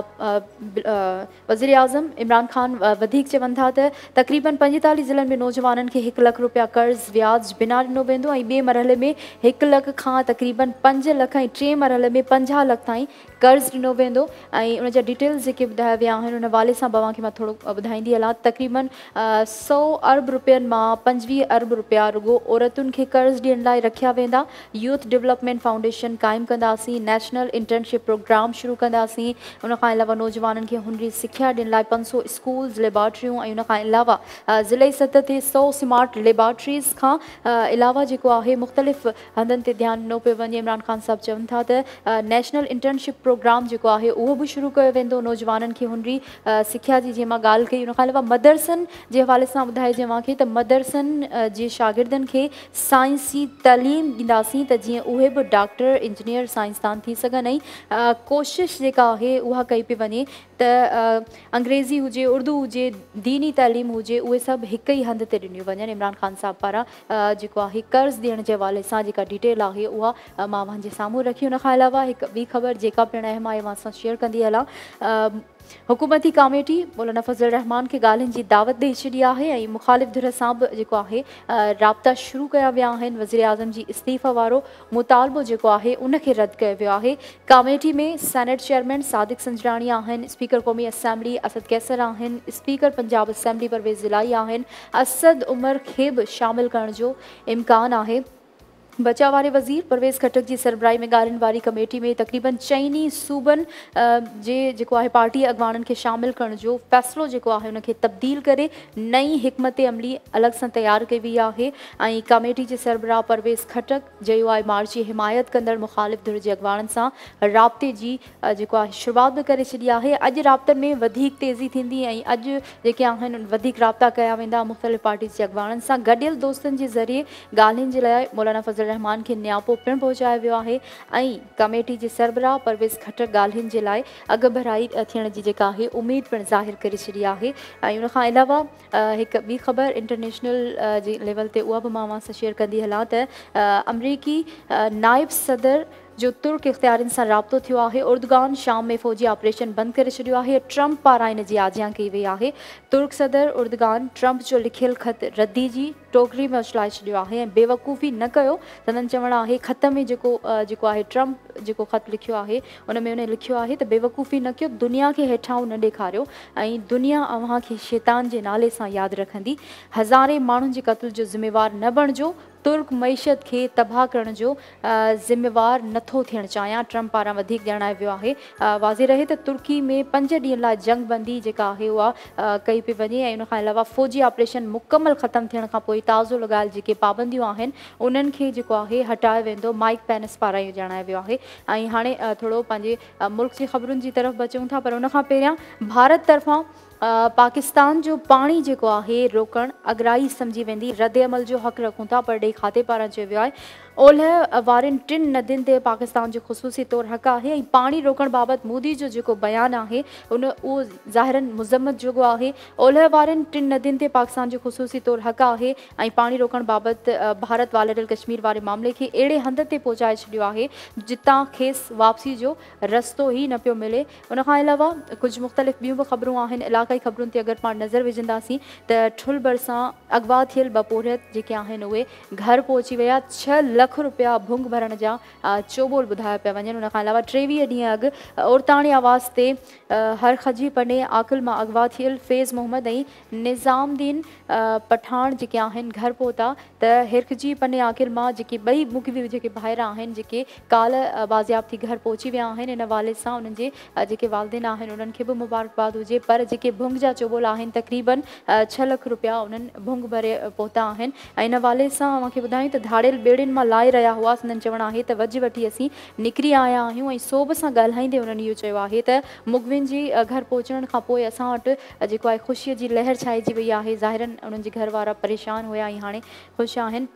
वज़ीर आज़म इमरान ख़ान वधीक चवनि था त तक़रीबन 45 ज़िलनि में नौजवाननि खे 1 लख रुपया कर्ज़ व्याज बिना ॾिनो वेंदो ऐं ॿिए मरहले में 1 लख खां तक़रीबन 5 लख ऐं टे मरहले में 50 लख ताईं कर्ज़ ॾिनो वेंदो। ऐं उनजा डिटेल्स जेके ॿुधाया विया आहिनि उन हवाले सां तव्हांखे मां थोरो ॿुधाईंदी हलां। तक़रीबन 100 अरब रुपयनि मां 25 अरब रुपया रुगो औरतुनि खे कर्ज़ ॾियण लाइ रखिया वेंदा। यूथ डेवलपमेंट फाउंडेशन क़ाइमु कंदासीं, नेशनल इंटर्नशिप प्रोग्राम शुरू कंदासीं। उनखां अलावा नौजवाननि खे हुनरी सिख्या ॾियण लाइ 500 स्कूल्स, लेबॉर्ट्रियूं ऐं उनखां अलावा ज़िले सतह ते 100 स्मार्ट लेबॉर्ट्रीज़ खां अलावा जेको आहे मुख़्तलिफ़ हंधनि ते ध्यानु ॾिनो पियो वञे। इमरान ख़ान साहब चवनि था त नेशनल इंटर्नशिप प्रोग्राम जेको आहे उहो बि शुरू कयो वेंदो नौजवाननि खे हुनरी सिख्या जी, जीअं मां ॻाल्हि कई। उनखां अलावा मदरसनि जे हवाले सां ॿुधाइजे तव्हांखे त मदरसनि जे शागिर्दनि खे साइंसी तइलीम ॾींदासीं त जीअं उहे बि डॉक्टर, इंजीनियर, साइंसदान थी सघनि। ऐं कोशिशि जेका आहे उहा कई पई वञे त अंग्रेज़ी हुजे, उर्दू हुजे, दीनी तइलीम हुजे, उहे सभु हिक ई हंध ते ॾिनियूं वञनि। इमरान ख़ान साहब पारां जेको आहे कर्ज़ ॾियण जे हवाले सां जेका डिटेल आहे उहा मां तव्हांजे साम्हूं रखी। उनखां अलावा हिकु ॿी ख़बर जेका पिणु अहम आहे मां सां शेयर कंदी हलां। हुकूमती कमेटी मौलाना फज़ल रहमान खे ॻाल्हियुनि जी दावत ॾेई छॾी आहे ऐं मुख़ालिफ़ धुर सां बि जेको आहे राब्ता शुरू कया विया आहिनि। वज़ीर आज़म जी इस्तीफ़ा वारो मुतालबो जेको आहे उनखे रद्द कयो वियो आहे। कमेटी में सेनेट चेयरमैन सादिक संजराणी आहिनि, स्पीकर क़ौमी असैम्बली असद कैसर आहिनि, स्पीकर पंजाब असैम्बली परवेज़ ज़िलाई आहिनि। असद उमर खे बि शामिल करण जो इम्कान आहे। बचाव वारे वज़ीर परवेज़ खटक जी सरबराही में ॻाल्हियुनि वारी कमेटी में तक़रीबन चइनी सूबनि जे जेको आहे पार्टी अॻवाननि खे शामिल करण जो फ़ैसिलो जेको आहे उनखे तब्दील करे नई हिकमत अमली अलॻि सां तयारु कई वई आहे ऐं कमेटी जे सरबराह परवेज़ खटक JUI मार्च जी हिमायत कंदड़ मुख़ालिफ़ धुर जे अॻवाननि सां राब्ते जी जेको आहे शुरूआत बि करे छॾी आहे। अॼु राब्तनि में वधीक तेज़ी थींदी ऐं अॼु जेके आहिनि वधीक राब्ता कया वेंदा मुख़्तलिफ़ पार्टी जे अॻवाननि सां। गॾियल दोस्तनि जे ज़रिए ॻाल्हियुनि जे लाइ मौलाना फज़ल रहमान खे न्यापो पिणु पहुचायो वियो आहे ऐं कमेटी जे सरबराह परवेज़ खटक ॻाल्हियुनि जे लाइ अॻु भराई थियण जी जेका आहे उमेद पिणु ज़ाहिर करे छॾी आहे। ऐं उनखां अलावा हिकु ॿी ख़बर इंटरनेशनल जी लेवल ते उहा बि मां अव्हां सां शेयर कंदी हलां त अमरीकी नाइब सदर जो तुर्क इख़्तियारनि सां राब्तो थियो आहे। उर्दगान शाम में फ़ौजी ऑपरेशन बंदि करे छॾियो आहे। ट्रंप पारां इन जी आजियां कई वई आहे। तुर्क सदर उर्दगान ट्रंप जो लिखियल ख़त रद्दी जी टोकरी में उछलाए छॾियो आहे ऐं बेवकूफ़ी न कयो। संदन चवणु आहे ख़त में जेको आहे ट्रंप जेको ख़त लिखियो आहे उन में उन लिखियो आहे त बेवकूफ़ी न कयो, दुनिया खे हेठां न ॾेखारियो ऐं दुनिया अव्हांखे शैतान जे नाले सां यादि रखंदी। हज़ारे माण्हुनि जे क़त्ल जो ज़िम्मेवार न बणिजो। तुर्क मईशत खे तबाह करण जो ज़िम्मेवार नथो थियणु चाहियां, ट्रंप पारां वधीक ॼाणायो वियो आहे। वाज़े रहे त तुर्की में 5 ॾींहंनि लाइ जंग बंदी जेका आहे उहा कई पई वञे ऐं उनखां अलावा फ़ौजी ऑपरेशन मुकमल ख़तमु थियण खां पोइ ताज़ो लॻायल जेके पाबंदियूं आहिनि उन्हनि खे जेको आहे हटायो वेंदो। माइक पेंस पारां इहो ॼाणायो वियो आहे। ऐं हाणे थोरो पंहिंजे मुल्क जी ख़बरुनि जी तरफ़ अचूं था, पर उनखां पहिरियां भारत तरफ़ां पाकिस्तान जो पाणी जेको आहे रोकणु अगराई सम्झी वेंदी, रद्द अमल जो हक़ रखूं था, पर ॾे खाते पारां चयो वियो आहे ओलह वारनि 3 नदियुनि ते पाकिस्तान जो ख़ुसूसी तौरु हक़ आहे ऐं पाणी रोकण बाबति मोदी जो जेको बयानु आहे उहो ज़ाहिरन मुज़म्मत जोॻो आहे। ओलह वारनि 3 नदियुनि ते पाकिस्तान जो ख़ुसूसी तौरु हक़ आहे ऐं पाणी रोकण बाबति भारत वालरल कश्मीर वारे मामले खे अहिड़े हंध ते पहुचाए छॾियो आहे जितां खेसि वापसी जो रस्तो ई न पियो मिले। उनखां अलावा कुझु मुख़्तलिफ़ ॿियूं बि ख़बरूं आहिनि। इलाक़ाई ख़बरुनि ते अगरि पाण नज़र विझंदासीं त ठुलबर सां अगवा थियल बपोरियत जेके आहिनि उहे घर पहुची विया। 6 लख रुपया भुंग भरण जा चोबोल ॿुधाया पिया वञनि। उनखां अलावा 23 ॾींहं अॻु औरताणी आवाज़ ते हरखजी पने आकिल मां अगवा थियल फैज़ मोहम्मद ऐं निज़ामुद्दीन पठान जेके आहिनि घर पहुता त हिरखजी पने आकिल मां जेके ॿई मुखी जेके भाइर आहिनि जेके काल बाज़ियाब थी घर पहुची विया आहिनि। इन हवाले सां उन्हनि जे जेके वालदेन आहिनि उन्हनि खे बि मुबारकबाद हुजे, पर जेके भुंग जा चोबोल आहिनि तक़रीबन 6 लख रुपया उन्हनि भुंग भरे पहुता आहिनि। ऐं इन हवाले सां मूंखे ॿुधायूं त धाड़ियल ॿेड़ियुनि मां लाहे रहिया हुआ। संदन चवणु आहे त वॼ वठी असीं निकिरी आया आहियूं ऐं सोभ सां ॻाल्हाईंदे उन्हनि इहो चयो आहे त मुगविन जी घर पहुचण खां पोइ असां वटि जेको आहे ख़ुशीअ जी लहर छाइजी वई आहे। ज़ाहिरन उन्हनि जे घर वारा परेशान हुया ऐं हाणे ख़ुशि आहिनि।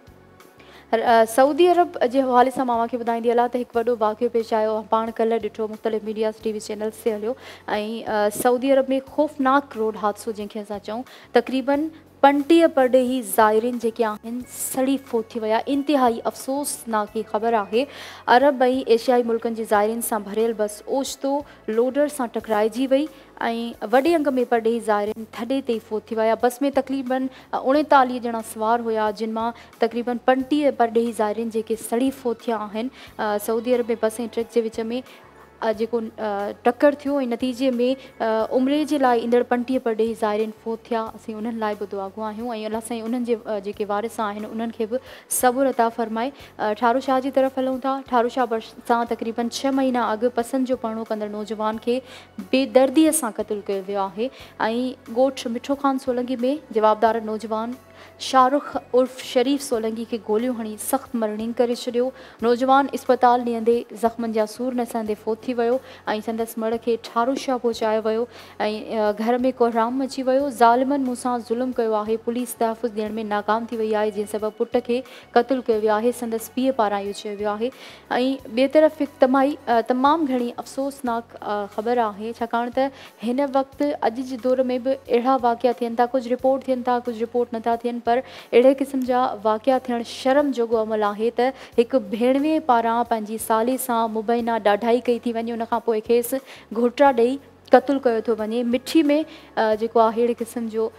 सऊदी अरब जे हवाले सां मां तव्हांखे ॿुधाईंदी हलां त हिकु वॾो वाक़ियो पेश आयो। पाण कल्ह ॾिठो मुख़्तलिफ़ मीडिया TV चैनल्स ते हलियो ऐं सऊदी अरब में ख़ौफ़नाक रोड हादसो जंहिंखे असां चऊं तक़रीबन 35 परॾेही ज़ाइरीन जेके आहिनि सड़ी फोत थी विया। इंतिहाई अफ़सोसनाक ही ख़बर आहे। अरब ऐं एशियाई मुल्कनि जे ज़ाइरीन सां भरियल बस ओचितो लोडर सां टकराइजी वई ऐं वॾे अंग में परॾेही ज़ाइरीन थॾे ते ई फोत थी विया। बस में तक़रीबन 39 ॼणा सवार हुया जिन मां तक़रीबन 35 परॾेही ज़ाइरीन जेके सड़ी फोत थिया आहिनि। सऊदी अरब में बस ऐं ट्रक जे विच में जेको टकर थियो ऐं नतीजे में उमिरि जे लाइ ईंदड़ 35 परॾेही ज़ाइरीन फोत थिया। असीं उन्हनि लाइ बि दुआगो आहियूं ऐं अलाह साईं उन्हनि जे जेके वारिस आहिनि उन्हनि खे बि सबुर अता फ़रमाए। ठारू शाह जी तरफ़ हलूं था। ठारू शाह सां तक़रीबन 6 महीना अॻु पसंदि जो परणो कंदड़ नौजवान खे बेदर्दीअ सां क़तलु कयो वियो आहे ऐं ॻोठु मिठो ख़ान सोलंगी में जवाबदार नौजवान शाहरुख उर्फ़ शरीफ़ सोलंगी खे गोलियूं हणी सख़्तु मरणींग करे छॾियो। नौजवान इस्पताल नींदे ज़ख़्मनि जा सूर न सहंदे फोत थी वियो ऐं संदसि मड़ खे ठारू शाह पहुचायो वियो ऐं घर में कोहराम मची वियो। ज़ालिमनि मूंसां ज़ुल्म कयो आहे, पुलिस तहफ़ुज़ ॾियण में नाकाम थी वई आहे, जंहिं सबबु पुट खे क़तलु कयो वियो आहे। संदसि पीउ पारां इहो चयो वियो आहे। ऐं ॿिए तरफ़ हिकु तमामु घणी अफ़सोसनाक ख़बर आहे छाकाणि त हिन वक़्तु अॼु जे दौर में बि अहिड़ा वाक़िया थियनि था, कुझु रिपोर्ट थियनि था कुझु रिपोर्ट नथा थियनि, पर अहिड़े क़िस्म जा वाक़िया थियणु शर्म जोॻो अमल आहे त हिकु भेणवे पारां पंहिंजी साली सां मुबैना ॾाढाई कई थी वञे, उनखां पोइ खेसि घोटा ॾेई क़तलु कयो थो वञे। मिठी में जेको आहे अहिड़े क़िस्म जो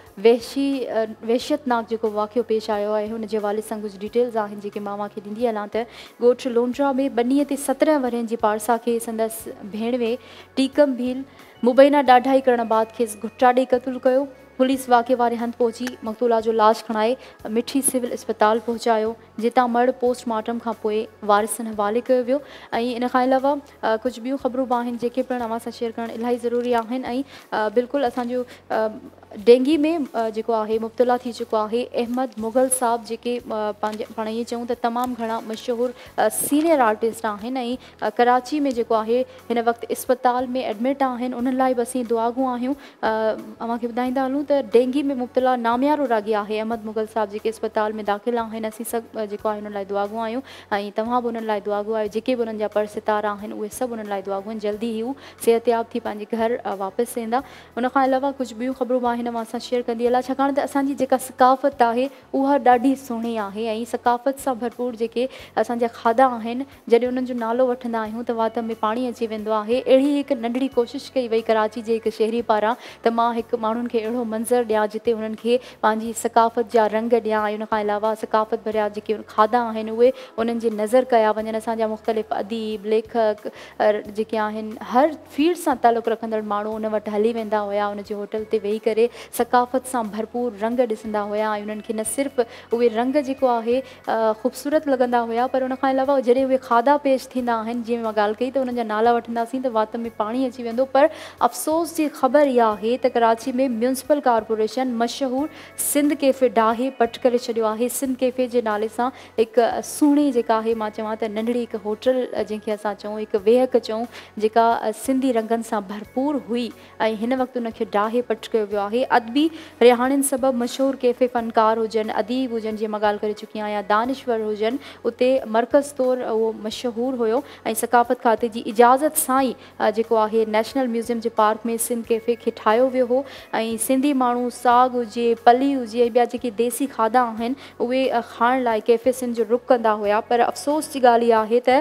वहशियतनाक जेको वाक़ियो पेश आयो आहे हुन जे हवाले सां कुझु डिटेल्स आहिनि जेके मां खे ॾींदी हलां त ॻोठ लोंड्रा में बनीअ ते 17 वरहनि जी पारसा खे संदसि भेणवे टीकम भील मुबैना ॾाढाई करण बाद खेसि घुटा ॾेई क़तलु कयो। पुलिस वाक़े वारे हंधि पहुची मक़तूला जो लाश खणाए मिठी सिविल अस्पताल पहुचायो जितां मर्ड पोस्टमार्टम खां पोइ वारिसनि हवाले कयो वियो। ऐं इन खां अलावा कुझु ॿियूं ख़बरूं बि आहिनि जेके पिणु अव्हां सां शेयर करणु इलाही ज़रूरी आहिनि। ऐं बिल्कुलु असांजो डेंगी में जेको आहे मुब्तला थी चुको आहे अहमद मुग़ल साहब जेके पाण ईअं चऊं त तमामु घणा मशहूरु सीनियर आर्टिस्ट आहिनि ऐं कराची में जेको आहे हिन वक़्तु इस्पताल में एडमिट आहिनि। उन्हनि लाइ बि असीं दुआगूं आहियूं। अव्हांखे ॿुधाईंदा हलूं त डेंगी में मुब्तला नामियारो रागी आहे अहमद मुग़ल साहब जेके इस्पताल में दाख़िल आहिनि। असीं सभु जेको आहे हुननि लाइ दुआगूं आहियूं ऐं तव्हां बि उन्हनि लाइ दुआगूं आहियो। जेके बि उन्हनि जा परसितारा आहिनि उहे सभु उन्हनि लाइ दुआगूं आहिनि। जल्दी ई हू सिहतयाब थी पंहिंजे घर वापसि वेंदा। उन खां अलावा कुझु ॿियूं ख़बरूं मां हिन सां शेयर कंदी हलां छाकाणि त असांजी जेका सकाफ़त आहे उहा ॾाढी सुहिणी आहे ऐं सकाफ़त सां भरपूर जेके असांजा खाधा आहिनि जॾहिं उन्हनि जो नालो वठंदा आहियूं त वात में पाणी अची वेंदो आहे। अहिड़ी हिकु नंढड़ी कोशिशि कई वई कराची जे हिकु शहरी पारां त मां हिकु माण्हुनि खे अहिड़ो मंज़र ॾियां जिते हुननि खे पंहिंजी सकाफ़त जा रंग ॾियां ऐं उन खां अलावा सकाफ़त भरिया जेके खाधा आहिनि उहे उन्हनि जे नज़र कया वञनि। असांजा मुख़्तलिफ़ अदीब लेखक जेके आहिनि हर फील्ड सां तालुक़ु रखंदड़ माण्हू उन वटि हली वेंदा हुआ। उन जे होटल ते वेही करे सकाफ़त सां भरपूर रंग ॾिसंदा हुआ ऐं उन्हनि खे न सिर्फ़ु उहे रंग जेको आहे ख़ूबसूरत लॻंदा हुआ पर उन खां अलावा जॾहिं उहे खाधा पेश थींदा आहिनि जीअं मां ॻाल्हि कई त उन्हनि जा नाला वठंदासीं त वात में पाणी अची वेंदो। पर अफ़सोस जी ख़बर इहा आहे त कराची में म्यूनसिपल कॉर्पोरेशन मशहूरु सिंध कैफ़े डाहे पट करे छॾियो आहे। सिंध कैफ़े जे नाले सां हिकु सुहिणी जेका आहे मां चवां त नंढड़ी हिकु होटल जंहिंखे असां चऊं हिकु वेहक चऊं जेका सिंधी रंगनि सां भरपूर हुई ऐं हिन वक़्तु उनखे डाहे पट कयो वियो आहे। अदबी रिहाणियुनि सबबि मशहूरु कैफ़े फ़नकार हुजनि अदीब हुजनि जीअं मां ॻाल्हि करे चुकी आहियां दानिश्वर हुजनि उते मर्कज़ तौरु उहो मशहूरु हुयो ऐं सकाफ़त खाते जी इजाज़त सां ई जेको आहे नेशनल म्यूज़ियम जे पार्क में सिंध कैफ़े खे ठाहियो वियो हो। ऐं सिंधी माण्हू साग हुजे पली हुजे ॿिया जेके देसी खाधा आहिनि उहे खाइण लाइ कैफ़े सिंध जो रुख़ कंदा हुआ। पर अफ़सोस जी ॻाल्हि इहा आहे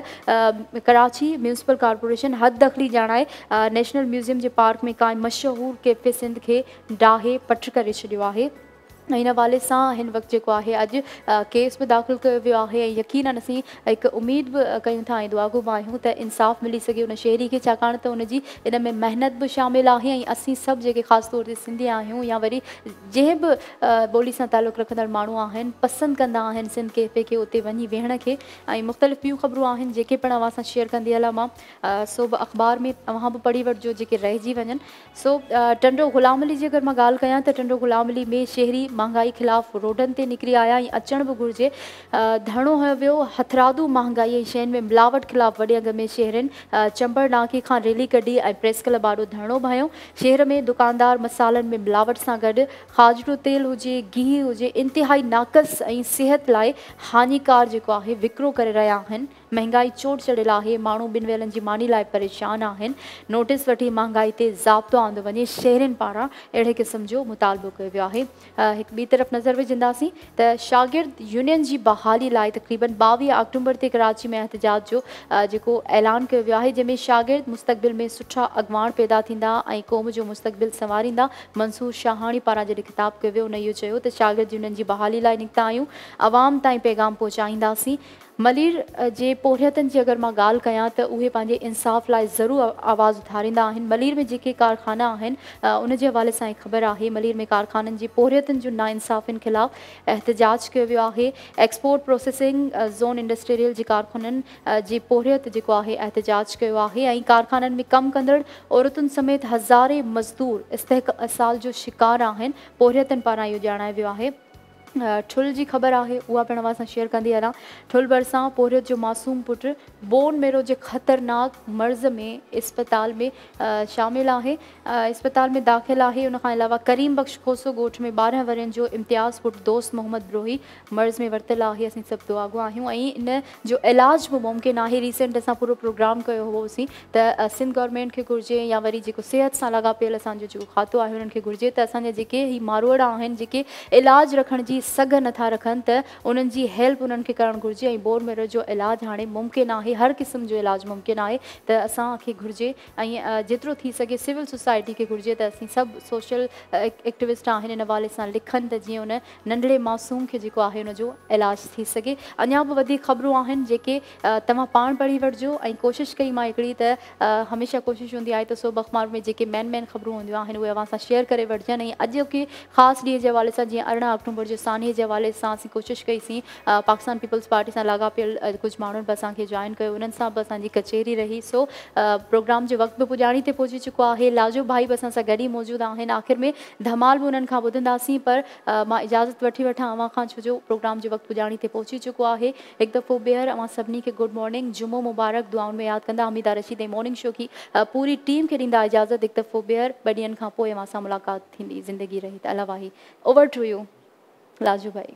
त कराची म्यूनसिपल कॉर्पोरेशन हद दख़ली ॼाणाए नेशनल म्यूज़ियम जे पार्क में काई मशहूरु कैफ़े सिंध खे डाहे पट करे छॾियो आहे। ऐं हिन हवाले सां हिन वक़्तु जेको आहे अॼु केस बि दाख़िल कयो वियो आहे ऐं यकीनन असीं हिकु उमेद बि कयूं था ऐं दुआगो बि आहियूं त इंसाफ़ मिली सघे उन शहरी खे छाकाणि त उनजी इन में महिनत बि शामिलु आहे ऐं असीं सभु जेके ख़ासि तौर ते सिंधी आहियूं या वरी जंहिं बि ॿोली सां तालुक़ु रखंदड़ माण्हू आहिनि पसंदि कंदा आहिनि सिंध कैफ़े खे उते वञी वेहण खे। ऐं मुख़्तलिफ़ ॿियूं ख़बरूं आहिनि जेके पिणु अव्हां सां शेयर कंदी हलां मां सो बि अख़बार में तव्हां बि पढ़ी वठिजो जेके रहिजी वञनि। सो टंडो ग़ुलाम अली जी अगरि मां ॻाल्हि कयां त टंडो ग़ुलाम अली में शहरी महांगाई ख़िलाफ़ रोडनि ते निकिरी आया ऐं अचण बि घुरिजे। धरणो हयो वियो हथरादू महांगाई ऐं शयुनि में मिलावट ख़िलाफ़ वॾे अघ में शहरनि चंबड़ नाके खां रैली कढी ऐं प्रेस क्लब आॾो धरणो बि हयो। शहर में दुकानदार मसालनि में मिलावट सां गॾु खाजरू तेल हुजे गिहु हुजे इंतिहाई नाक़स ऐं सिहत लाइ हानिकार जेको आहे विकिरो करे रहिया आहिनि। महांगाई चोट चढ़ियल आहे माण्हू ॿिनि वेलनि जी मानी लाइ परेशान आहिनि। नोटिस वठी महांगाई ते ज़ाब्तो आंदो वञे शहरनि पारां अहिड़े क़िस्म जो मुतालबो कयो वियो आहे। हिकु ॿी तरफ़ नज़र विझंदासीं त शागिर्द यूनियन जी बहाली लाइ तक़रीबन 22 अक्टूबर ते कराची में एहतजाज जो जेको ऐलान कयो वियो आहे जंहिंमें शागिर्द मुस्तक़बिल में सुठा अॻवान पैदा थींदा ऐं क़ौम जो मुस्तक़बिल संवारींदा। मंसूर शाहाणी पारां जॾहिं ख़िताब कयो वियो उन इहो चयो त शागिर्द यूनियन जी बहाली लाइ निकिता आहियूं आवाम ताईं पैगाम पहुचाईंदासीं। मलीर जे पोरियतनि जी अगरि मां ॻाल्हि कयां त उहे पंहिंजे इंसाफ़ लाइ ज़रूरु आवाज़ु उथारींदा आहिनि। मलीर में जेके कारखाना आहिनि उन जे हवाले सां हिकु ख़बर आहे मलीर में कारखाननि जी पोरियतनि जो नाइंसाफ़ियुनि ख़िलाफ़ एहतजाज कयो वियो आहे। एक्सपोर्ट प्रोसेसिंग ज़ोन इंडस्ट्रियल जे कारखाननि जी पोरियत जेको आहे एहतजाज कयो आहे ऐं कारखाननि में कमु कंदड़ औरतुनि समेत हज़ारे मज़दूर इस्तेहसाल जो शिकार आहिनि। पोरियतनि पारां इहो ॼाणायो वियो आहे। ठुल जी ख़बर आहे उहा पिणु अव्हां सां शेयर कंदी हलां। ठुल भरिसां पोरियत जो मासूम पुटु बोन मेरो जे ख़तरनाक मर्ज़ में इस्पताल में शामिलु आहे इस्पताल में दाख़िल आहे। उन खां अलावा करीम बख़्श खोसो ॻोठ में 12 वरहनि जो इम्तियाज़ पुटु दोस्त मोहम्मद ब्रोही मर्ज़ में वरितलु आहे। असीं सभु दुआगो आहियूं ऐं इन जो इलाज बि मुमकिन आहे। रीसेंट असां पूरो प्रोग्राम कयो हुओसीं त सिंध गवर्नमेंट खे घुरिजे या वरी जेको सिहत सां लाॻापियल असांजो जेको खातो आहे उन्हनि खे घुरिजे त असांजा जेके ही मारवाड़ आहिनि जेके इलाज रखण जी सघ नथा रखनि त उन्हनि जी हेल्प उन्हनि खे करणु घुरिजे ऐं बोन मेरो जो इलाजु हाणे मुमकिन आहे। आहे, हर क़िस्म जो इलाज मुमकिन आहे। त असांखे घुरिजे ऐं जेतिरो थी सघे सिविल सोसाइटी खे घुरिजे त असीं सभु सोशल एक्टिविस्ट आहिनि इन हवाले सां लिखनि त जीअं उन नंढड़े मासूम खे जेको आहे उनजो इलाज थी सघे। अञा बि वधीक ख़बरूं आहिनि जेके तव्हां पाण पढ़ी वठिजो ऐं कोशिशि कई मां हिकिड़ी त हमेशह कोशिशि हूंदी आहे त सुबह अख़बार में जेके मेन ख़बरूं हूंदियूं आहिनि उहे अव्हां सां शेयर करे वठिजनि। ऐं अॼु के ख़ासि ॾींहं जे हवाले सां जीअं 18 अक्टूबर जो सान्हे जे हवाले सां असीं कोशिशि कईसीं पाकिस्तान पीपल्स पार्टी सां लाॻापियल कुझु माण्हुनि बि असांखे जॉइन कयो, उन्हनि सां बि असांजी कचेरी रही। सो प्रोग्राम जो वक़्तु बि पुॼाणी ते पहुची चुको आहे। लाजो भाई बि असां सां गॾु ई मौजूदु आहिनि। आख़िर में धमाल बि उन्हनि खां ॿुधंदासीं, पर मां इजाज़त वठी वठां अव्हां खां, छो जो प्रोग्राम जो वक़्तु पुॼाणी ते पहुची चुको आहे। हिकु दफ़ो ॿीहर अव्हां सभिनी खे गुड मॉर्निंग, जुमो मुबारक, दुआउनि में यादि कंदा हमीदा रशीद ऐं मॉर्निंग शो की पूरी टीम खे ॾींदा इजाज़त। हिकु दफ़ो ॿीहर 2 ॾींहंनि खां पोइ अव्हां सां मुलाक़ात थींदी, ज़िंदगी रही त अलावाही। ओवर टू यू लाजू भाई।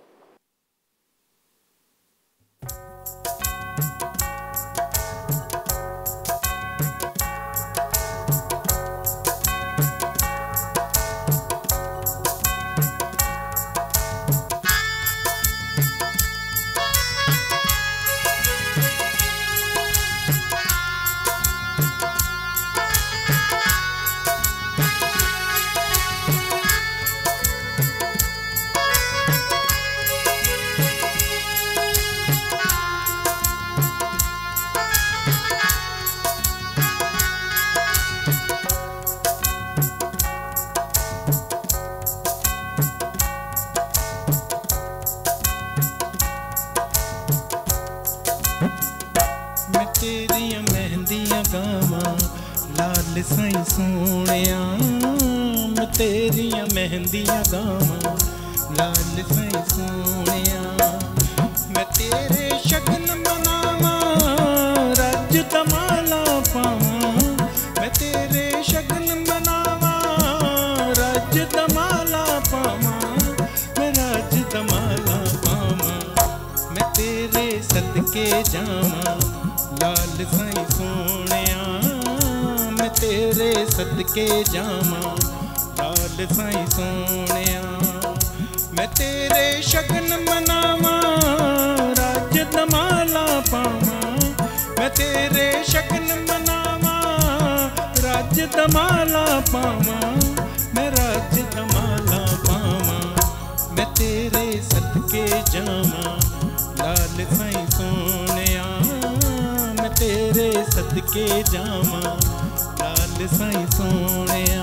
साईं सोहणिया मैं तेरियां मेहंदियां गावां, लाल साईं सोहणिया मैं तेरे शगन मनावां, रज तमाला पावां, मैं तेरे शगन मनावां, रज तमाला पावां, मैं रज तमाला पावां, मैं तेरे सदके जावां, लाल साईं सोहणिया तेरे सदके जावां, लाल साईं सोहणिया मैं तेरे शगन मनावां, रज तमाला पावां, मैं तेरे शगन मनावां, रज तमाला पावां, मैं रज तमाला पावां, मैं तेरे सदके जावां, लाल साईं सोहणिया मैं तेरे सदके जावां, लाल साईं सोहणिया।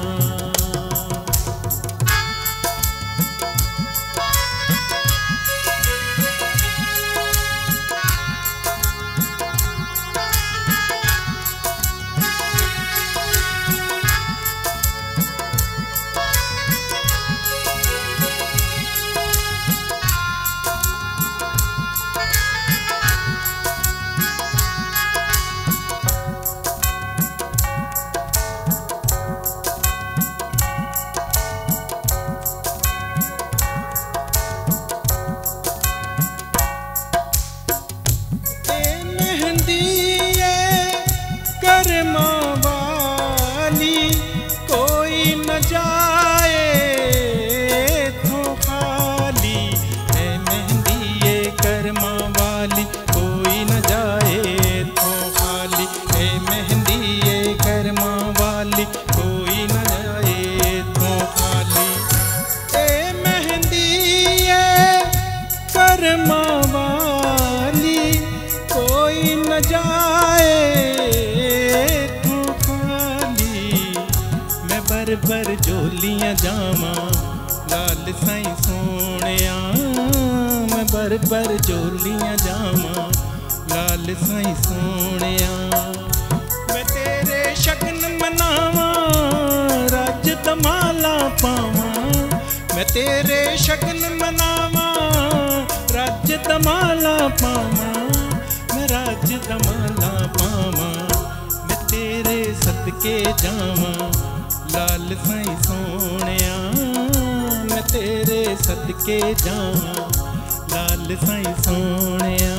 पर जोलियां जावां, लाल साईं सोहणिया मैं पर जोलियां जावां, लाल साईं सोहणिया मैं तेरे शगन मनावां, रज तमाला पावां, मैं तेरे शगन मनावां, रज तमाला पावां, मैं रज तमाला पावां, मैं तेरे सदके जावां, लाल साईं सोहणिया मैं तेरे सदके जावां, लाल साईं सोहणिया।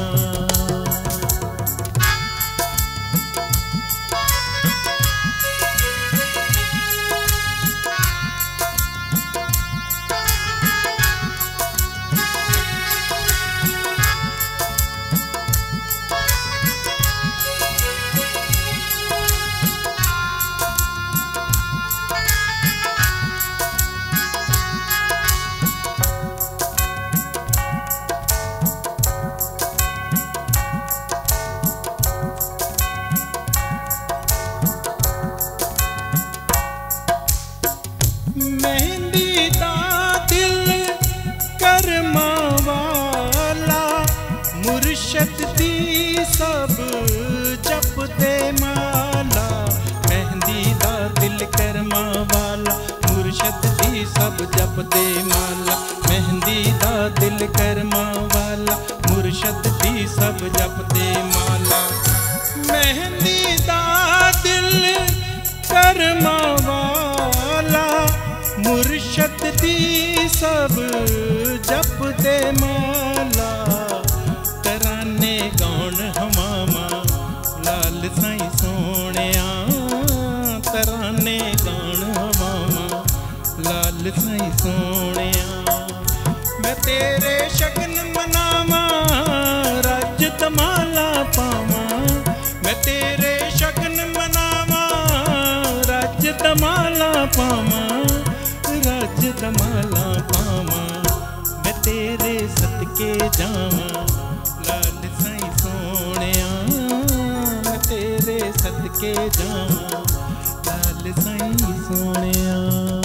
सब जपदे माला, मेहंदी दा दिल करमा वाला, मुर्शद दी सब जपदे माला। मेहंदी दा दिल करमा वाला, मुर्शद दी सब जपदे माला। तराने गाउण हमामा लाल साईं सोहणिया, तराने गाउण हमामा लाल साईं सोहणिया। मैं तेरे शगन मनावा रज दमाला पावा, मैं तेरे शगन मनावा रज दमाला पावा, रज दमाला पावा। मैं तेरे सदके जावा लाल साईं सोहणिया, मैं तेरे सदके जावा लाल साईं सोहणिया।